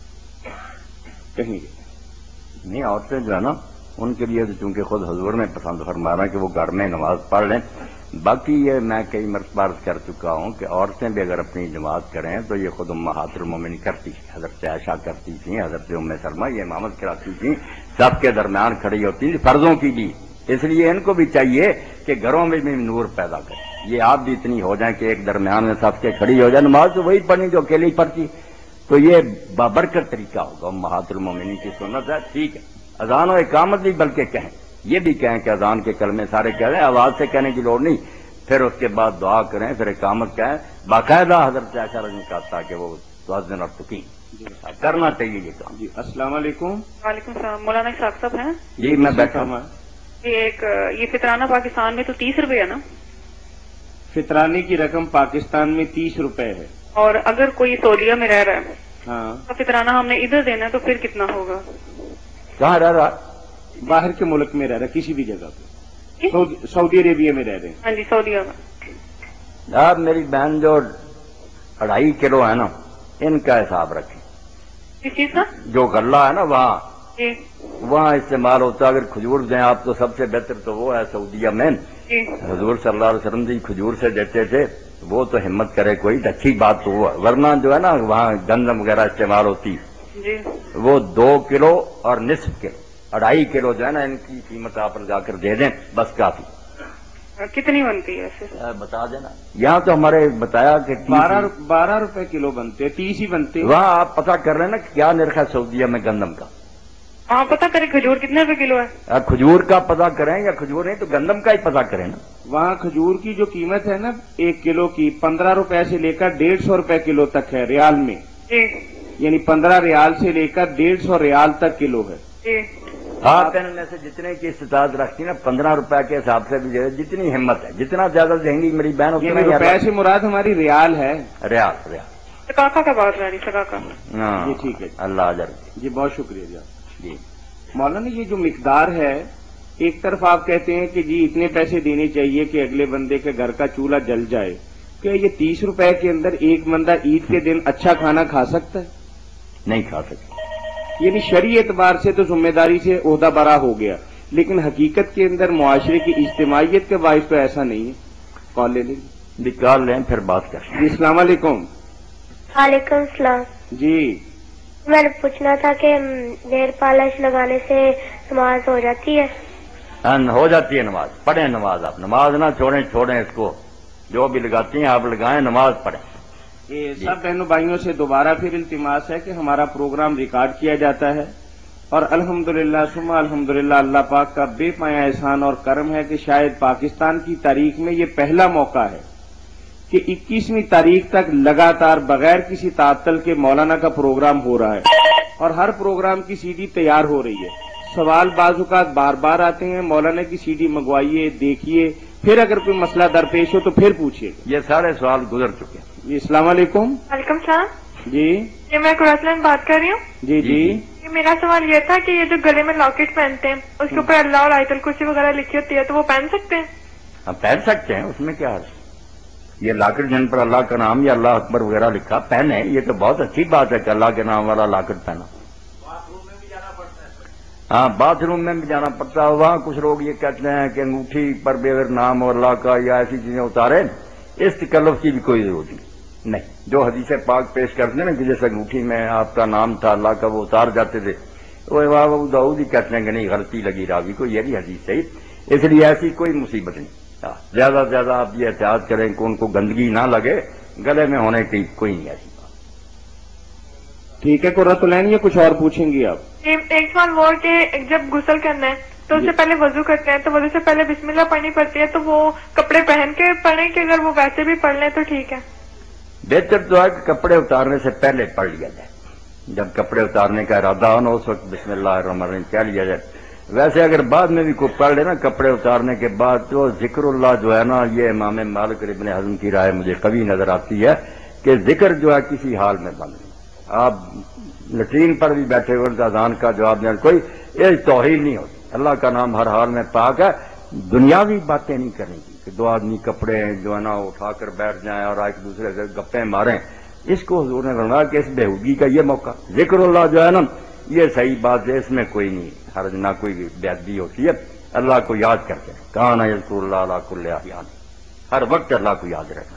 کہیں گے؟ نہیں، عورتیں جو ہے نا ان کے لیے تو چونکہ خود حضور نے پسند فرمایا کہ وہ گھر میں نماز پڑھ لیں. باقی یہ میں کئی مرتبہ عرض کر چکا ہوں کہ عورتیں بھی اگر اپنی جماعت کریں تو یہ خود امہات المومنین کرتی. حضرت عائشہ کرتی تھیں، حضرت ام سلمہ یہ امامت کراتی تھیں، سب کے درمیان کھڑی ہوتی تھی فرضوں کی بھی. اس لیے ان کو بھی چاہیے کہ گھروں میں بھی نور پیدا کریں. یہ آپ بھی اتنی ہو جائیں کہ ایک درمیان میں سب کے کھڑی ہو جائے نماز تو وہی پڑھنی جو اکیلی پڑھتی. تو یہ بابرکت طریقہ ہوگا. امہات المومنین کی سنت ہے. ٹھیک ہے، اذان و اقامت بھی بلکہ کہیں، یہ بھی کہیں کہ اذان کے کلمے سارے کہہ رہے ہیں، آواز سے کہنے کی لوڑ نہیں. پھر اس کے بعد دعا کریں، پھر اقامت کہیں. باقاعدہ حضرت عائشہ رضی اللہ عنہا کہا کہ وہ تؤذن اور تقیم کرنا چاہیے یہ کام. جی السلام علیکم. وعلیکم السلام. مولانا اسحاق صاحب ہیں؟ جی میں بیٹھا ہوں. یہ فطرانہ پاکستان میں تو 30 روپے ہے نا؟ فطرانے کی رقم پاکستان میں 30 روپے ہے. اور اگر کوئی سعودیہ میں رہ رہا ہے ہاں تو فطرانہ ہم نے ادھر دینا ہے تو پھر کتنا ہوگا؟ کہاں رہ رہا؟ باہر کے ملک میں رہ رہا کسی بھی جگہ پہ. سعودی عربیہ میں رہ رہے ہیں. ہاں جی سعودیہ میں. آپ میری بہن جو 2.5 کلو ہے نا ان کا حساب رکھیں. کس چیز کا؟ جو غلہ ہے نا جی وہاں استعمال ہوتا ہے. اگر کھجور دیں آپ تو سب سے بہتر تو وہ ہے سعودیہ میں. جی حضور صلی اللہ علیہ وسلم جی کھجور سے دیتے تھے. وہ تو ہمت کرے کوئی اچھی بات تو وہ ہے. ورنہ جو ہے نا وہاں گندم وغیرہ استعمال ہوتی جی وہ 2 کلو اور نصف کلو 2.5 کلو جو ہے نا ان کی قیمت آپ لگا کر دے دیں بس کافی. کتنی بنتی ہے ایسے بتا دینا. یہاں تو ہمارے بتایا کہ 12 روپے کلو بنتے 30 ہی بنتے. وہاں آپ پتہ کر رہے ہیں نا کیا نرخ ہے سعودیہ میں گندم کا. ہاں پتہ کریں کھجور کتنے روپے کلو ہے. کھجور کا پتہ کریں یا کھجور نہیں تو گندم کا ہی پتہ کریں نا. وہاں کھجور کی جو قیمت ہے نا 1 کلو کی 15 روپے سے لے کر 150 روپے کلو تک ہے ریال میں. جی یعنی 15 ریال سے لے کر 150 ریال تک کلو ہے. جی آپ میں سے جتنے کی استطاعت رکھتی نا 15 روپے کے حساب سے بھی جتنی ہمت ہے جتنا زیادہ دیں گی میری بہن یعنی روپے سے مراد ہماری ریال ہے. ریال سکاکا کا بات رہی سکاکا. ہاں جی ٹھیک ہے. اللہ اجر. جی بہت شکریہ جی مولانا. یہ جو مقدار ہے ایک طرف آپ کہتے ہیں کہ جی اتنے پیسے دینے چاہیے کہ اگلے بندے کے گھر کا چولہا جل جائے. کیا یہ 30 روپے کے اندر ایک بندہ عید کے دن اچھا کھانا کھا سکتا ہے؟ نہیں کھا سکتا. یعنی شرعی اعتبار سے تو ذمہ داری سے عہدہ برا ہو گیا لیکن حقیقت کے اندر معاشرے کی اجتماعیت کے باعث تو ایسا نہیں ہے. کال لے لیں نکال لیں پھر بات کریں. جی السلام علیکم. وعلیکم السلام. جی میں نے پوچھنا تھا کہ نیل پالش لگانے سے نماز ہو جاتی ہے؟ ہو جاتی ہے نماز. پڑھیں نماز. آپ نماز نہ چھوڑیں اس کو. جو بھی لگاتی ہیں آپ لگائیں نماز پڑھیں. سب بہنوں بھائیوں سے دوبارہ پھر التماس ہے کہ ہمارا پروگرام ریکارڈ کیا جاتا ہے اور الحمدللہ ثم الحمدللہ اللہ پاک کا بے پایا احسان اور کرم ہے کہ شاید پاکستان کی تاریخ میں یہ پہلا موقع ہے کہ 21ویں تاریخ تک لگاتار بغیر کسی تعطل کے مولانا کا پروگرام ہو رہا ہے. اور ہر پروگرام کی سی ڈی تیار ہو رہی ہے. سوال بعض اوقات بار بار آتے ہیں، مولانا کی سی ڈی منگوائیے، دیکھیے، پھر اگر کوئی مسئلہ درپیش ہو تو پھر پوچھیے. یہ سارے سوال گزر چکے ہیں. جی السلام علیکم. وعلیکم السلام. جی یہ میں قرآن بات کر رہی ہوں. جی جی یہ میرا سوال یہ تھا کہ یہ جو گلے میں لاکٹ پہنتے ہیں اس کے اوپر اللہ اور آیت الکرسی وغیرہ لکھی ہوتی ہے تو وہ پہن سکتے ہیں؟ ہم پہن سکتے ہیں، اس میں کیا ہے؟ یہ لاکٹ جن پر اللہ کا نام یا اللہ اکبر وغیرہ لکھا پہنے، یہ تو بہت اچھی بات ہے کہ اللہ کے نام والا لاکٹ پہنا. ہاں باتھ روم میں بھی جانا پڑتا ہے. وہاں کچھ لوگ یہ کہتے ہیں کہ انگوٹھی پر بھی اگر نام اور اللہ کا یا ایسی چیزیں اتارے، اس تکلف کی بھی کوئی ضرورت نہیں. جو حدیث پاک پیش کرتے ہیں نا کہ جیسے انگوٹھی میں آپ کا نام تھا اللہ کا، وہ اتار جاتے تھے، وہ ابو داؤد ہی کہتے ہیں کہ نہیں غلطی لگی راوی کو، یہ بھی حدیث صحیح. اس لیے ایسی کوئی مصیبت نہیں. زیادہ سے زیادہ آپ یہ احتیاط کریں کہ ان کو گندگی نہ لگے، گلے میں ہونے کی کوئی نہیں ایسی بات. ٹھیک ہے قرۃ العین، یہ کچھ اور پوچھیں گی آپ؟ ایک سوال وہ کہ جب غسل کرنا ہے تو اس سے پہلے وضو کرتے ہیں تو وضو سے پہلے بسم اللہ پڑھنی پڑتی ہے، تو وہ کپڑے پہن کے پڑھیں کہ اگر وہ ویسے بھی پڑھ لیں تو ٹھیک ہے؟ بہتر تو ہے کہ کپڑے اتارنے سے پہلے پڑھ لیا جائے. جب کپڑے اتارنے کا ارادہ ہو نا اس وقت بسم اللہ الرحمن الرحیم کہہ لیا جائے. ویسے اگر بعد میں بھی کوئی پڑھ لے نا کپڑے اتارنے کے بعد تو ذکر اللہ جو ہے نا، یہ امام مالک ابن حزم کی رائے مجھے قوی نظر آتی ہے کہ ذکر جو ہے کسی حال میں بند نہیں. آپ لٹرین پر بھی بیٹھے ہوئے اذان کا جواب دیں، کوئی یہ توہین نہیں ہوتی. اللہ کا نام ہر حال میں پاک ہے. دنیاوی باتیں نہیں کریں گی کہ دو آدمی کپڑے جو ہے نا اٹھا کر بیٹھ جائیں اور ایک دوسرے سے گپیں ماریں. اس کو حضور نے فرمایا کہ اس بےہودگی کا یہ موقع. ذکر اللہ جو ہے نا یہ صحیح بات ہے، اس میں کوئی نہیں حرج، نہ کوئی بے ادبی ہوتی ہے. اللہ کو یاد کرتے ہیں، کہاں یذکر اللہ علی کل احیان، ہر وقت اللہ کو یاد رکھنا.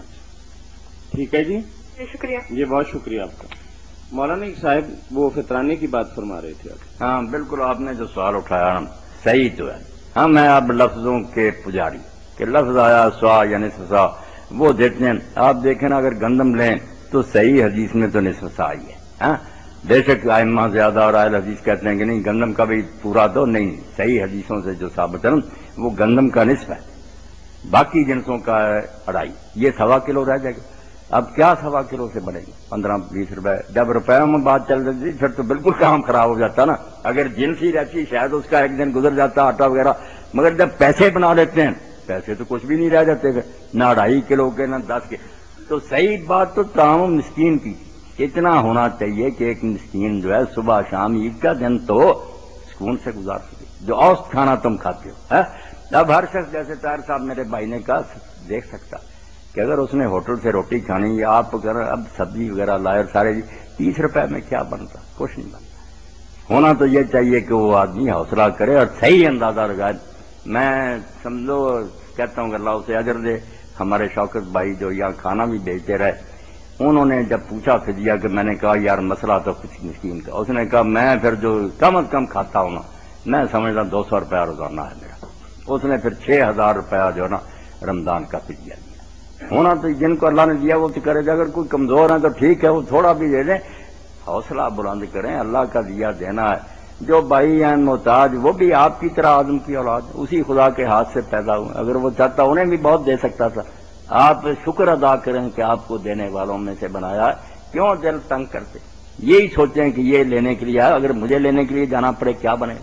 ٹھیک ہے جی، شکریہ. جی بہت شکریہ آپ کا. مولانا صاحب وہ فطرانے کی بات فرما رہے تھے آپ. ہاں بالکل، آپ نے جو سوال اٹھایا صحیح تو ہے. ہاں میں اب لفظوں کے پجاری کہ لفظ آیا سوا یا نصف سا وہ دیتے ہیں. آپ دیکھیں نا اگر گندم لیں تو صحیح حدیث میں تو نصف سا ہی ہے. ہاں بے شک ائمہ زیادہ اور اہل حدیث کہتے ہیں کہ نہیں گندم کا بھی پورا تو نہیں. صحیح حدیثوں سے جو ثابت ہے وہ گندم کا نصف ہے، باقی جنسوں کا ہے 2.5. یہ 1.25 کلو رہ جائے گا. اب کیا 1.25 کلو سے بنے گی؟ 15-20 روپے. جب روپیوں میں بات چل رہی تھی پھر تو بالکل کام خراب ہو جاتا نا. اگر جنس ہی رہتی شاید اس کا ایک دن گزر جاتا آٹا وغیرہ، مگر جب پیسے بنا لیتے ہیں پیسے تو کچھ بھی نہیں رہ جاتے، نہ 2.5 کلو کے نہ 10 کے. تو صحیح بات تو طعام مسکین کی اتنا ہونا چاہیے کہ ایک مسکین جو ہے صبح شام عید کا دن تو سکون سے گزار سکے، جو اوسط کھانا تم کھاتے ہو. اب ہر شخص جیسے طاہر صاحب میرے بھائی نے کہا دیکھ سکتا کہ اگر اس نے ہوٹل سے روٹی کھانی یا آپ اگر اب سبزی وغیرہ لائے سارے 30 روپے میں کیا بنتا؟ کچھ نہیں بنتا. ہونا تو یہ چاہیے کہ وہ آدمی حوصلہ کرے اور صحیح اندازہ لگائے. میں سمجھو کہتا ہوں کہ اللہ اسے اجر دے. ہمارے شوکت بھائی جو یہاں کھانا بھی بیچتے رہے، انہوں نے جب پوچھا فدیہ کہ میں نے کہا یار مسئلہ تو کچھ مسکین کا، اس نے کہا میں پھر جو کم از کم کھاتا ہوں نا میں سمجھتا 200 روپیہ روزانہ ہے میرا. اس نے پھر 6000 روپیہ جو ہے نا رمضان کا فدیہ دیا. ہونا تو جن کو اللہ نے دیا وہ تو کرے گا. اگر کوئی کمزور ہے تو ٹھیک ہے وہ تھوڑا بھی دے دیں. حوصلہ بلند کریں، اللہ کا دیا دینا ہے. جو بھائی ہیں محتاج وہ بھی آپ کی طرح آدم کی اولاد، اسی خدا کے ہاتھ سے پیدا ہوئے. اگر وہ چاہتا انہیں بھی بہت دے سکتا تھا. آپ شکر ادا کریں کہ آپ کو دینے والوں میں سے بنایا. کیوں دل تنگ کرتے؟ یہی سوچیں کہ یہ لینے کے لیے آیا، اگر مجھے لینے کے لیے جانا پڑے کیا بنے.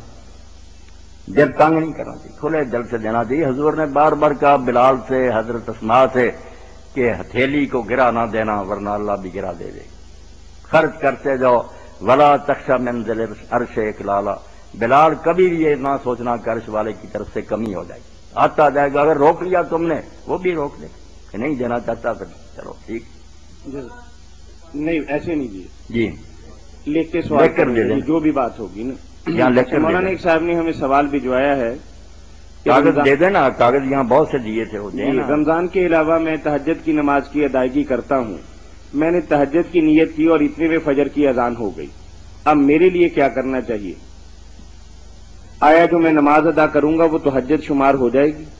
دل تنگ نہیں کرنا چاہیے، کھلے دل سے دینا چاہیے. حضور نے بار بار کہا بلال سے، حضرت اسماء سے کہ ہتھیلی کو گرا نہ دینا ورنہ اللہ بھی گرا دے دے. خرچ کرتے جاؤ. ولا تخشى من ذل عرش اکلالا. بلال کبھی بھی یہ نہ سوچنا کہ عرش والے کی طرف سے کمی ہو جائے گی، آتا جائے گا. اگر روک لیا تم نے وہ بھی روک لے کہ نہیں دینا چاہتا پھر چلو ٹھیک. نہیں ایسے نہیں دیے جی لکھ کے سوال کر دے دیں جو بھی بات ہوگی نا. یہاں لکھ کر مولانا ایک صاحب نے ہمیں سوال بھجوایا ہے. کاغذ دے دینا، کاغذ یہاں بہت سے دیے تھے. رمضان کے علاوہ میں تہجد کی نماز کی ادائیگی کرتا ہوں. میں نے تہجد کی نیت کی اور اتنے میں فجر کی اذان ہو گئی. اب میرے لیے کیا کرنا چاہیے؟ آیا جو میں نماز ادا کروں گا وہ تہجد شمار ہو جائے گی؟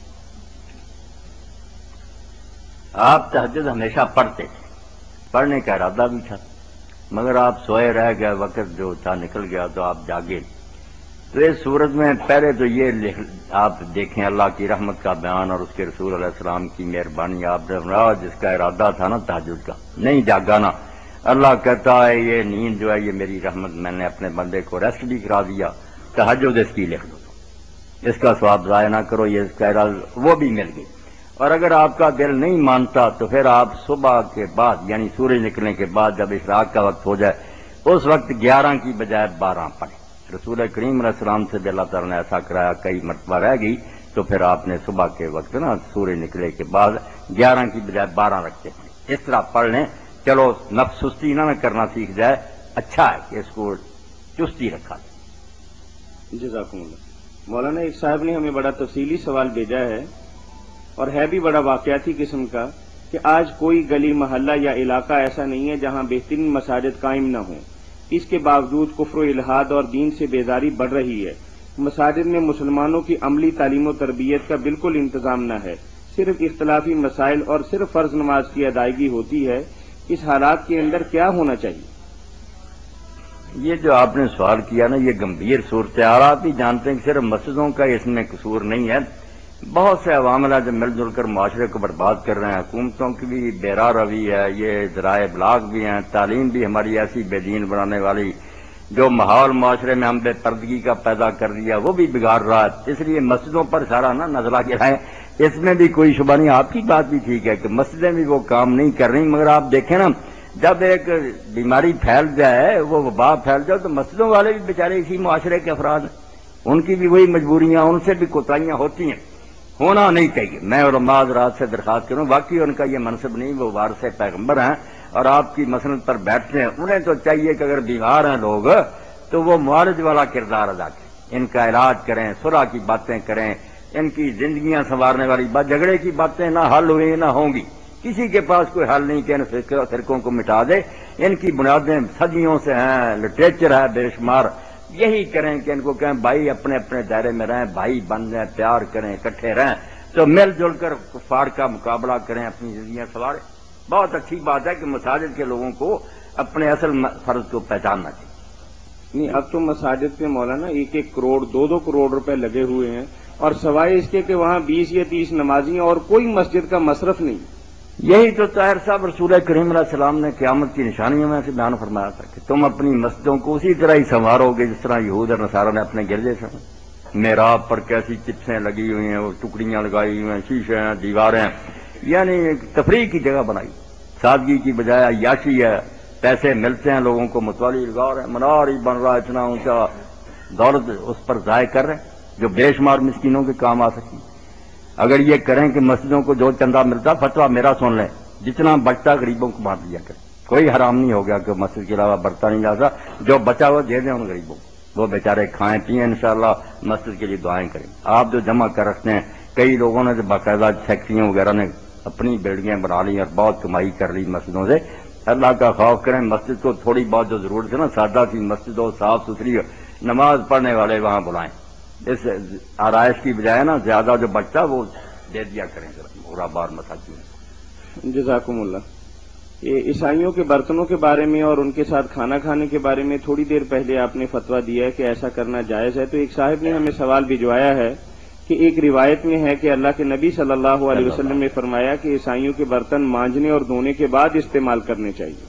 آپ تہجد ہمیشہ پڑھتے تھے، پڑھنے کا ارادہ بھی تھا، مگر آپ سوئے رہ گئے، وقت جو تھا نکل گیا تو آپ جاگے. تو اس صورت میں پہلے تو یہ آپ دیکھیں اللہ کی رحمت کا بیان اور اس کے رسول علیہ السلام کی مہربانی. آپ نے جس کا ارادہ تھا نا تہجد کا نہیں جاگا نا، اللہ کہتا ہے یہ نیند جو ہے یہ میری رحمت، میں نے اپنے بندے کو ریسٹ بھی کرا دیا، تہجد اس کی لکھ دو، اس کا ثواب ضائع نہ کرو، یہ اس کا وہ بھی مل گئی۔ اور اگر آپ کا دل نہیں مانتا تو پھر آپ صبح کے بعد یعنی سورج نکلنے کے بعد جب اشراق کا وقت ہو جائے اس وقت 11 کی بجائے 12 پڑھیں۔ رسول کریم علیہ السلام سے بھی اللہ تعالیٰ نے ایسا کرایا، کئی مرتبہ رہ گئی تو پھر آپ نے صبح کے وقت نا سورج نکلے کے بعد 11 کی بجائے 12 رکھتے پڑھیں، اس طرح پڑھ لیں۔ چلو نفس سستی نہ کرنا سیکھ جائے، اچھا ہے کہ اس کو چستی رکھا جائے۔ جزاکم اللہ۔ مولانا ایک صاحب نے ہمیں بڑا تفصیلی سوال بھیجا ہے اور ہے بھی بڑا واقعاتی قسم کا کہ آج کوئی گلی محلہ یا علاقہ ایسا نہیں ہے جہاں بہترین مساجد قائم نہ ہوں، اس کے باوجود کفر و الحاد اور دین سے بیزاری بڑھ رہی ہے۔ مساجد میں مسلمانوں کی عملی تعلیم و تربیت کا بالکل انتظام نہ ہے، صرف اختلافی مسائل اور صرف فرض نماز کی ادائیگی ہوتی ہے۔ اس حالات کے اندر کیا ہونا چاہیے؟ یہ جو آپ نے سوال کیا نا یہ گمبھیر صورتحال، آپ بھی جانتے ہیں کہ صرف مسجدوں کا اس میں قصور نہیں ہے، بہت سے عوامل جو مل جل کر معاشرے کو برباد کر رہے ہیں، حکومتوں کی بھی بیرا روی ہے، یہ ذرائع ابلاغ بھی ہیں، تعلیم بھی ہماری ایسی بے دین بنانے والی جو ماحول معاشرے میں ہم بے پردگی کا پیدا کر دیا وہ بھی بگاڑ رہا ہے۔ اس لیے مسجدوں پر سارا نا نزلہ گرائیں، اس میں بھی کوئی شبہ نہیں۔ آپ کی بات بھی ٹھیک ہے کہ مسجدیں بھی وہ کام نہیں کر رہی، مگر آپ دیکھیں نا جب ایک بیماری پھیل جائے، وہ وبا پھیل جائے تو مسجدوں والے بھی بیچارے اسی معاشرے کے افراد ہیں، ان کی بھی وہی مجبوریاں، ان سے بھی کوتاہیاں ہوتی ہیں، ہونا نہیں چاہیے۔ میں علماء حضرات سے درخواست کروں، واقعی ان کا یہ منصب نہیں، وہ وارث پیغمبر ہیں اور آپ کی مسند پر بیٹھتے ہیں، انہیں تو چاہیے کہ اگر بیمار ہیں لوگ تو وہ معالج والا کردار ادا کریں، ان کا علاج کریں، صلح کی باتیں کریں، ان کی زندگیاں سنوارنے والی بات، جھگڑے کی باتیں نہ حل ہوئی نہ ہوں گی، کسی کے پاس کوئی حل نہیں کہ ان فرقوں کو مٹا دے، ان کی بنیادیں صدیوں سے ہیں، لٹریچر ہے بے شمار، یہی کریں کہ ان کو کہیں بھائی اپنے اپنے دائرے میں رہیں، بھائی بن جائیں، پیار کریں، اکٹھے رہیں، تو مل جل کر کفار کا مقابلہ کریں، اپنی زندگیاں سنواریں۔ بہت اچھی بات ہے کہ مساجد کے لوگوں کو اپنے اصل فرض کو پہچاننا چاہیے۔ نہیں، اب تو مساجد پہ مولانا 1-1 کروڑ 2-2 کروڑ روپے لگے ہوئے ہیں، اور سوائے اس کے کہ وہاں 20 یا 30 نمازی ہیں اور کوئی مسجد کا مصرف نہیں۔ یہی تو طاہر صاحب رسول کریم علیہ السلام نے قیامت کی نشانیوں میں سے بیان فرمایا تھا کہ تم اپنی مسجدوں کو اسی طرح ہی سنوارو گے جس طرح یہود اور نصارہ نے اپنے گرجے سے، محراب پر کیسی چپسیں لگی ہوئی ہیں، وہ ٹکڑیاں لگائی ہوئی ہیں، شیشے ہیں، دیواریں ہیں، یعنی تفریح کی جگہ بنائی، سادگی کی بجائے عیاشی ہے، پیسے ملتے ہیں لوگوں کو، متوالی لگا رہے ہیں، منار ہی بن رہا ہے، اتنا اونچا دولت اس پر ضائع کر رہے ہیں جو بے شمار مسکینوں کے کام آ سکتی۔ اگر یہ کریں کہ مسجدوں کو جو چندہ ملتا، فتویٰ میرا سن لیں، جتنا بچتا غریبوں کو بانٹ دیا کریں، کوئی حرام نہیں ہو گیا کہ مسجد کے علاوہ برتا نہیں جاتا، جو بچا ہوا دے دیں ان غریبوں کو، وہ بیچارے کھائیں پئیں، انشاءاللہ مسجد کے لیے دعائیں کریں۔ آپ جو جمع کر رکھتے ہیں، کئی لوگوں نے باقاعدہ فیکٹریوں وغیرہ نے اپنی بلڈنگیں بنا لی اور بہت کمائی کر لی مسجدوں سے، اللہ کا خوف کریں، مسجد کو تھوڑی بہت جو ضرورت ہے نا، سادہ سی مسجد ہو، صاف ستھری ہو، نماز پڑھنے والے وہاں بلائیں، اس آرائش کی بجائے نا زیادہ جو بچتا وہ دے دیا کریں پورا بار مساجد۔ جزاکم اللہ۔ یہ عیسائیوں کے برتنوں کے بارے میں اور ان کے ساتھ کھانا کھانے کے بارے میں تھوڑی دیر پہلے آپ نے فتویٰ دیا ہے کہ ایسا کرنا جائز ہے، تو ایک صاحب نے ہمیں سوال بھجوایا ہے کہ ایک روایت میں ہے کہ اللہ کے نبی صلی اللہ علیہ وسلم نے فرمایا کہ عیسائیوں کے برتن مانجنے اور دھونے کے بعد استعمال کرنے چاہیے۔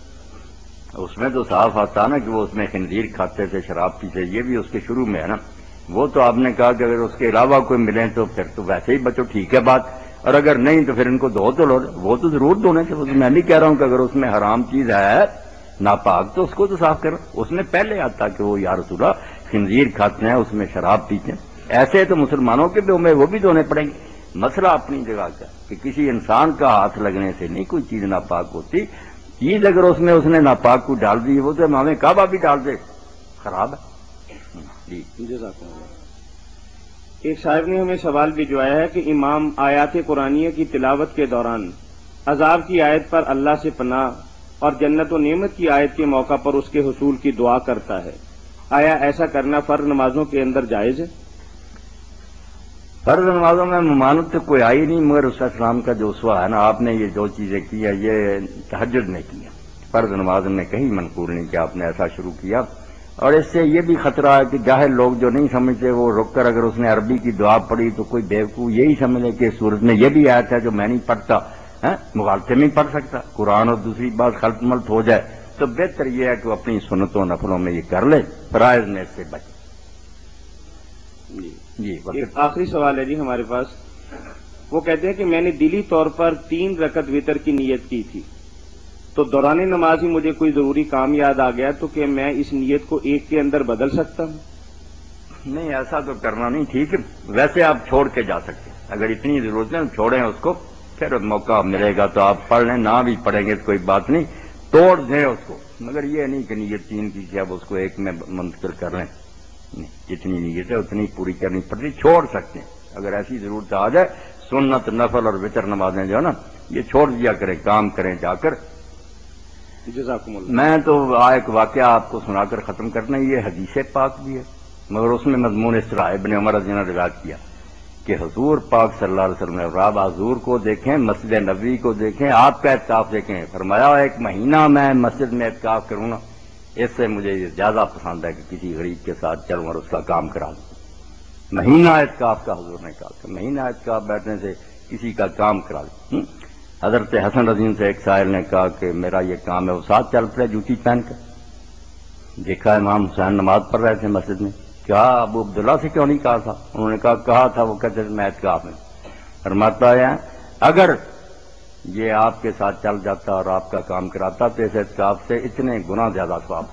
اس میں تو صاف آتا نا کہ وہ اس میں خنزیر کھاتے تھے، شراب پیتے، یہ بھی اس کے شروع میں ہے نا، وہ تو آپ نے کہا کہ اگر اس کے علاوہ کوئی ملیں تو پھر تو ویسے ہی بچو، ٹھیک ہے بات، اور اگر نہیں تو پھر ان کو دھو تو لو، وہ تو ضرور دھونے سے، میں نہیں کہہ رہا ہوں کہ اگر اس میں حرام چیز ہے ناپاک تو اس کو تو صاف کرو، اس میں پہلے آتا کہ وہ یا رسول اللہ خنزیر کھاتے ہیں، اس میں شراب پیتے ہیں، ایسے تو مسلمانوں کے بھی وہ بھی دھونے پڑیں گے۔ مسئلہ اپنی جگہ کا کہ کسی انسان کا ہاتھ لگنے سے نہیں کوئی چیز ناپاک ہوتی، چیز اگر اس میں اس نے ناپاک کو ڈال دی، وہ تو امام کعبہ بھی ڈال دے، خراب ہے۔ جزاکم اللہ۔ ایک صاحب نے ہمیں سوال بھجوایا ہے کہ امام آیات قرآنیہ کی تلاوت کے دوران عذاب کی آیت پر اللہ سے پناہ اور جنت و نعمت کی آیت کے موقع پر اس کے حصول کی دعا کرتا ہے، آیا ایسا کرنا فرض نمازوں کے اندر جائز ہے؟ فرض نمازوں میں ممانعت تو کوئی آئی نہیں، مگر اس اسلام کا جو اسوہ ہے نا، آپ نے یہ جو چیزیں کی ہے یہ تہجد میں کی ہے، فرض نماز میں کہیں منقول نہیں کہ آپ نے ایسا شروع کیا، اور اس سے یہ بھی خطرہ ہے کہ جاہل لوگ جو نہیں سمجھتے وہ رک کر اگر اس نے عربی کی دعا پڑھی تو کوئی بیوقوف یہی سمجھے کہ سورت میں یہ بھی آیت ہے جو میں نہیں پڑھتا، مغالطے میں پڑھ سکتا قرآن اور دوسری بات خلط ملط ہو جائے تو بہتر یہ ہے کہ وہ اپنی سنتوں نفلوں میں یہ کر لے، فرائض میں اس سے بچے۔ جی ایک آخری سوال ہے جی ہمارے پاس، وہ کہتے ہیں کہ میں نے دلی طور پر 3 رکعت وتر کی نیت کی تھی، تو دوران نماز ہی مجھے کوئی ضروری کام یاد آ گیا، تو کہ میں اس نیت کو 1 کے اندر بدل سکتا ہوں؟ نہیں، ایسا تو کرنا نہیں ٹھیک ہے، ویسے آپ چھوڑ کے جا سکتے ہیں، اگر اتنی ضرورت ہے چھوڑیں اس کو، پھر موقع ملے گا تو آپ پڑھ لیں، نہ بھی پڑھیں گے تو کوئی بات نہیں، توڑ دیں اس کو، مگر یہ نہیں کہ نیت 3 کی کہ اب اس کو 1 میں منتقل کر لیں، جتنی نیت ہے اتنی پوری کرنی پڑتی، چھوڑ سکتے ہیں اگر ایسی ضرورت آ جائے۔ سنت نفل اور وتر نمازیں جو ہے نا یہ چھوڑ دیا کریں، کام کریں جا کر۔ جزاکم اللہ۔ میں تو ایک واقعہ آپ کو سنا کر ختم کرنا، یہ حدیث پاک بھی ہے مگر اس میں مضمون اس طرح ابن عمر رضی اللہ عنہ نے روایت کیا کہ حضور پاک صلی اللہ علیہ وسلم نے راب حضور کو دیکھیں، مسجد نبوی کو دیکھیں، آپ کا اعتکاف دیکھیں، فرمایا 1 مہینہ میں مسجد میں اعتکاف کروں نا، اس سے مجھے یہ زیادہ پسند ہے کہ کسی غریب کے ساتھ چلوں اور اس کا کام کرا دوں۔ مہینہ اعتکاف کا حضور نے کہا کہ مہینہ اعتکاف بیٹھنے سے کسی کا کام کرا دوں۔ حضرت حسن رضی سے ایک سائل نے کہا کہ میرا یہ کام ہے، وہ ساتھ چل پڑے جوتی پہن کر، دیکھا امام حسین نماز پڑھ رہے تھے مسجد میں، کیا ابو عبداللہ سے کیوں نہیں کہا تھا؟ انہوں نے کہا تھا، وہ کہتے میں اعتکاف میں۔ فرماتا ہے اگر یہ آپ کے ساتھ چل جاتا اور آپ کا کام کراتا تو اس اعتکاف سے اتنے گنا زیادہ ثواب۔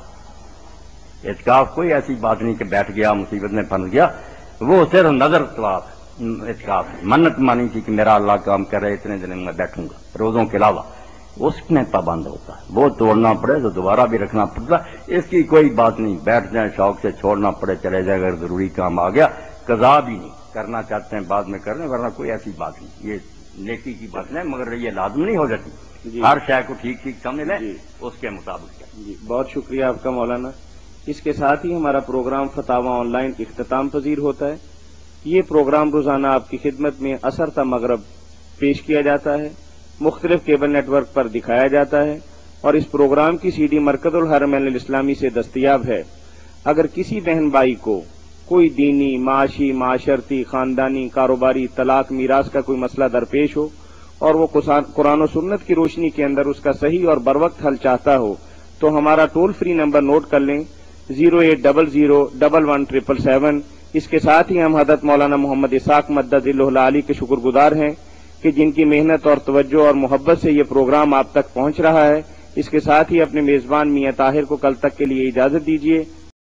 اعتکاف کوئی ایسی بات نہیں کہ بیٹھ گیا مصیبت میں پھنس گیا، وہ صرف نظر طواف اعتکاف منت مانی تھی کہ میرا اللہ کام کر رہے اتنے دن میں بیٹھوں گا روزوں کے علاوہ، اس میں پابند ہوتا ہے، وہ توڑنا پڑے تو دوبارہ بھی رکھنا پڑتا، اس کی کوئی بات نہیں، بیٹھ جائیں شوق سے، چھوڑنا پڑے چلے جائے، اگر ضروری کام آ گیا قضا بھی نہیں کرنا چاہتے ہیں بعد میں کر لیں، ورنہ کوئی ایسی بات نہیں، یہ نیکی کی بات نہیں، مگر یہ لازم نہیں ہو جاتی، ہر شے کو ٹھیک ٹھیک سمجھ لیں اس کے مطابق۔ جی بہت شکریہ آپ کا مولانا۔ اس کے ساتھ ہی ہمارا پروگرام فتاوی آن لائن اختتام پذیر ہوتا ہے۔ یہ پروگرام روزانہ آپ کی خدمت میں عصر تا مغرب پیش کیا جاتا ہے، مختلف کیبل نیٹ ورک پر دکھایا جاتا ہے، اور اس پروگرام کی CD مرکز الحرمین الاسلامی سے دستیاب ہے۔ اگر کسی بہن بھائی کو کوئی دینی، معاشی، معاشرتی، خاندانی، کاروباری، طلاق، میراث کا کوئی مسئلہ درپیش ہو اور وہ قرآن و سنت کی روشنی کے اندر اس کا صحیح اور بروقت حل چاہتا ہو تو ہمارا ٹول فری نمبر نوٹ کر لیں 08001177777۔ اس کے ساتھ ہی ہم حضرت مولانا محمد اسحاق مدد اللہ العالی کے شکر گزار ہیں کہ جن کی محنت اور توجہ اور محبت سے یہ پروگرام آپ تک پہنچ رہا ہے۔ اس کے ساتھ ہی اپنے میزبان میاں طاہر کو کل تک کے لیے اجازت دیجیے۔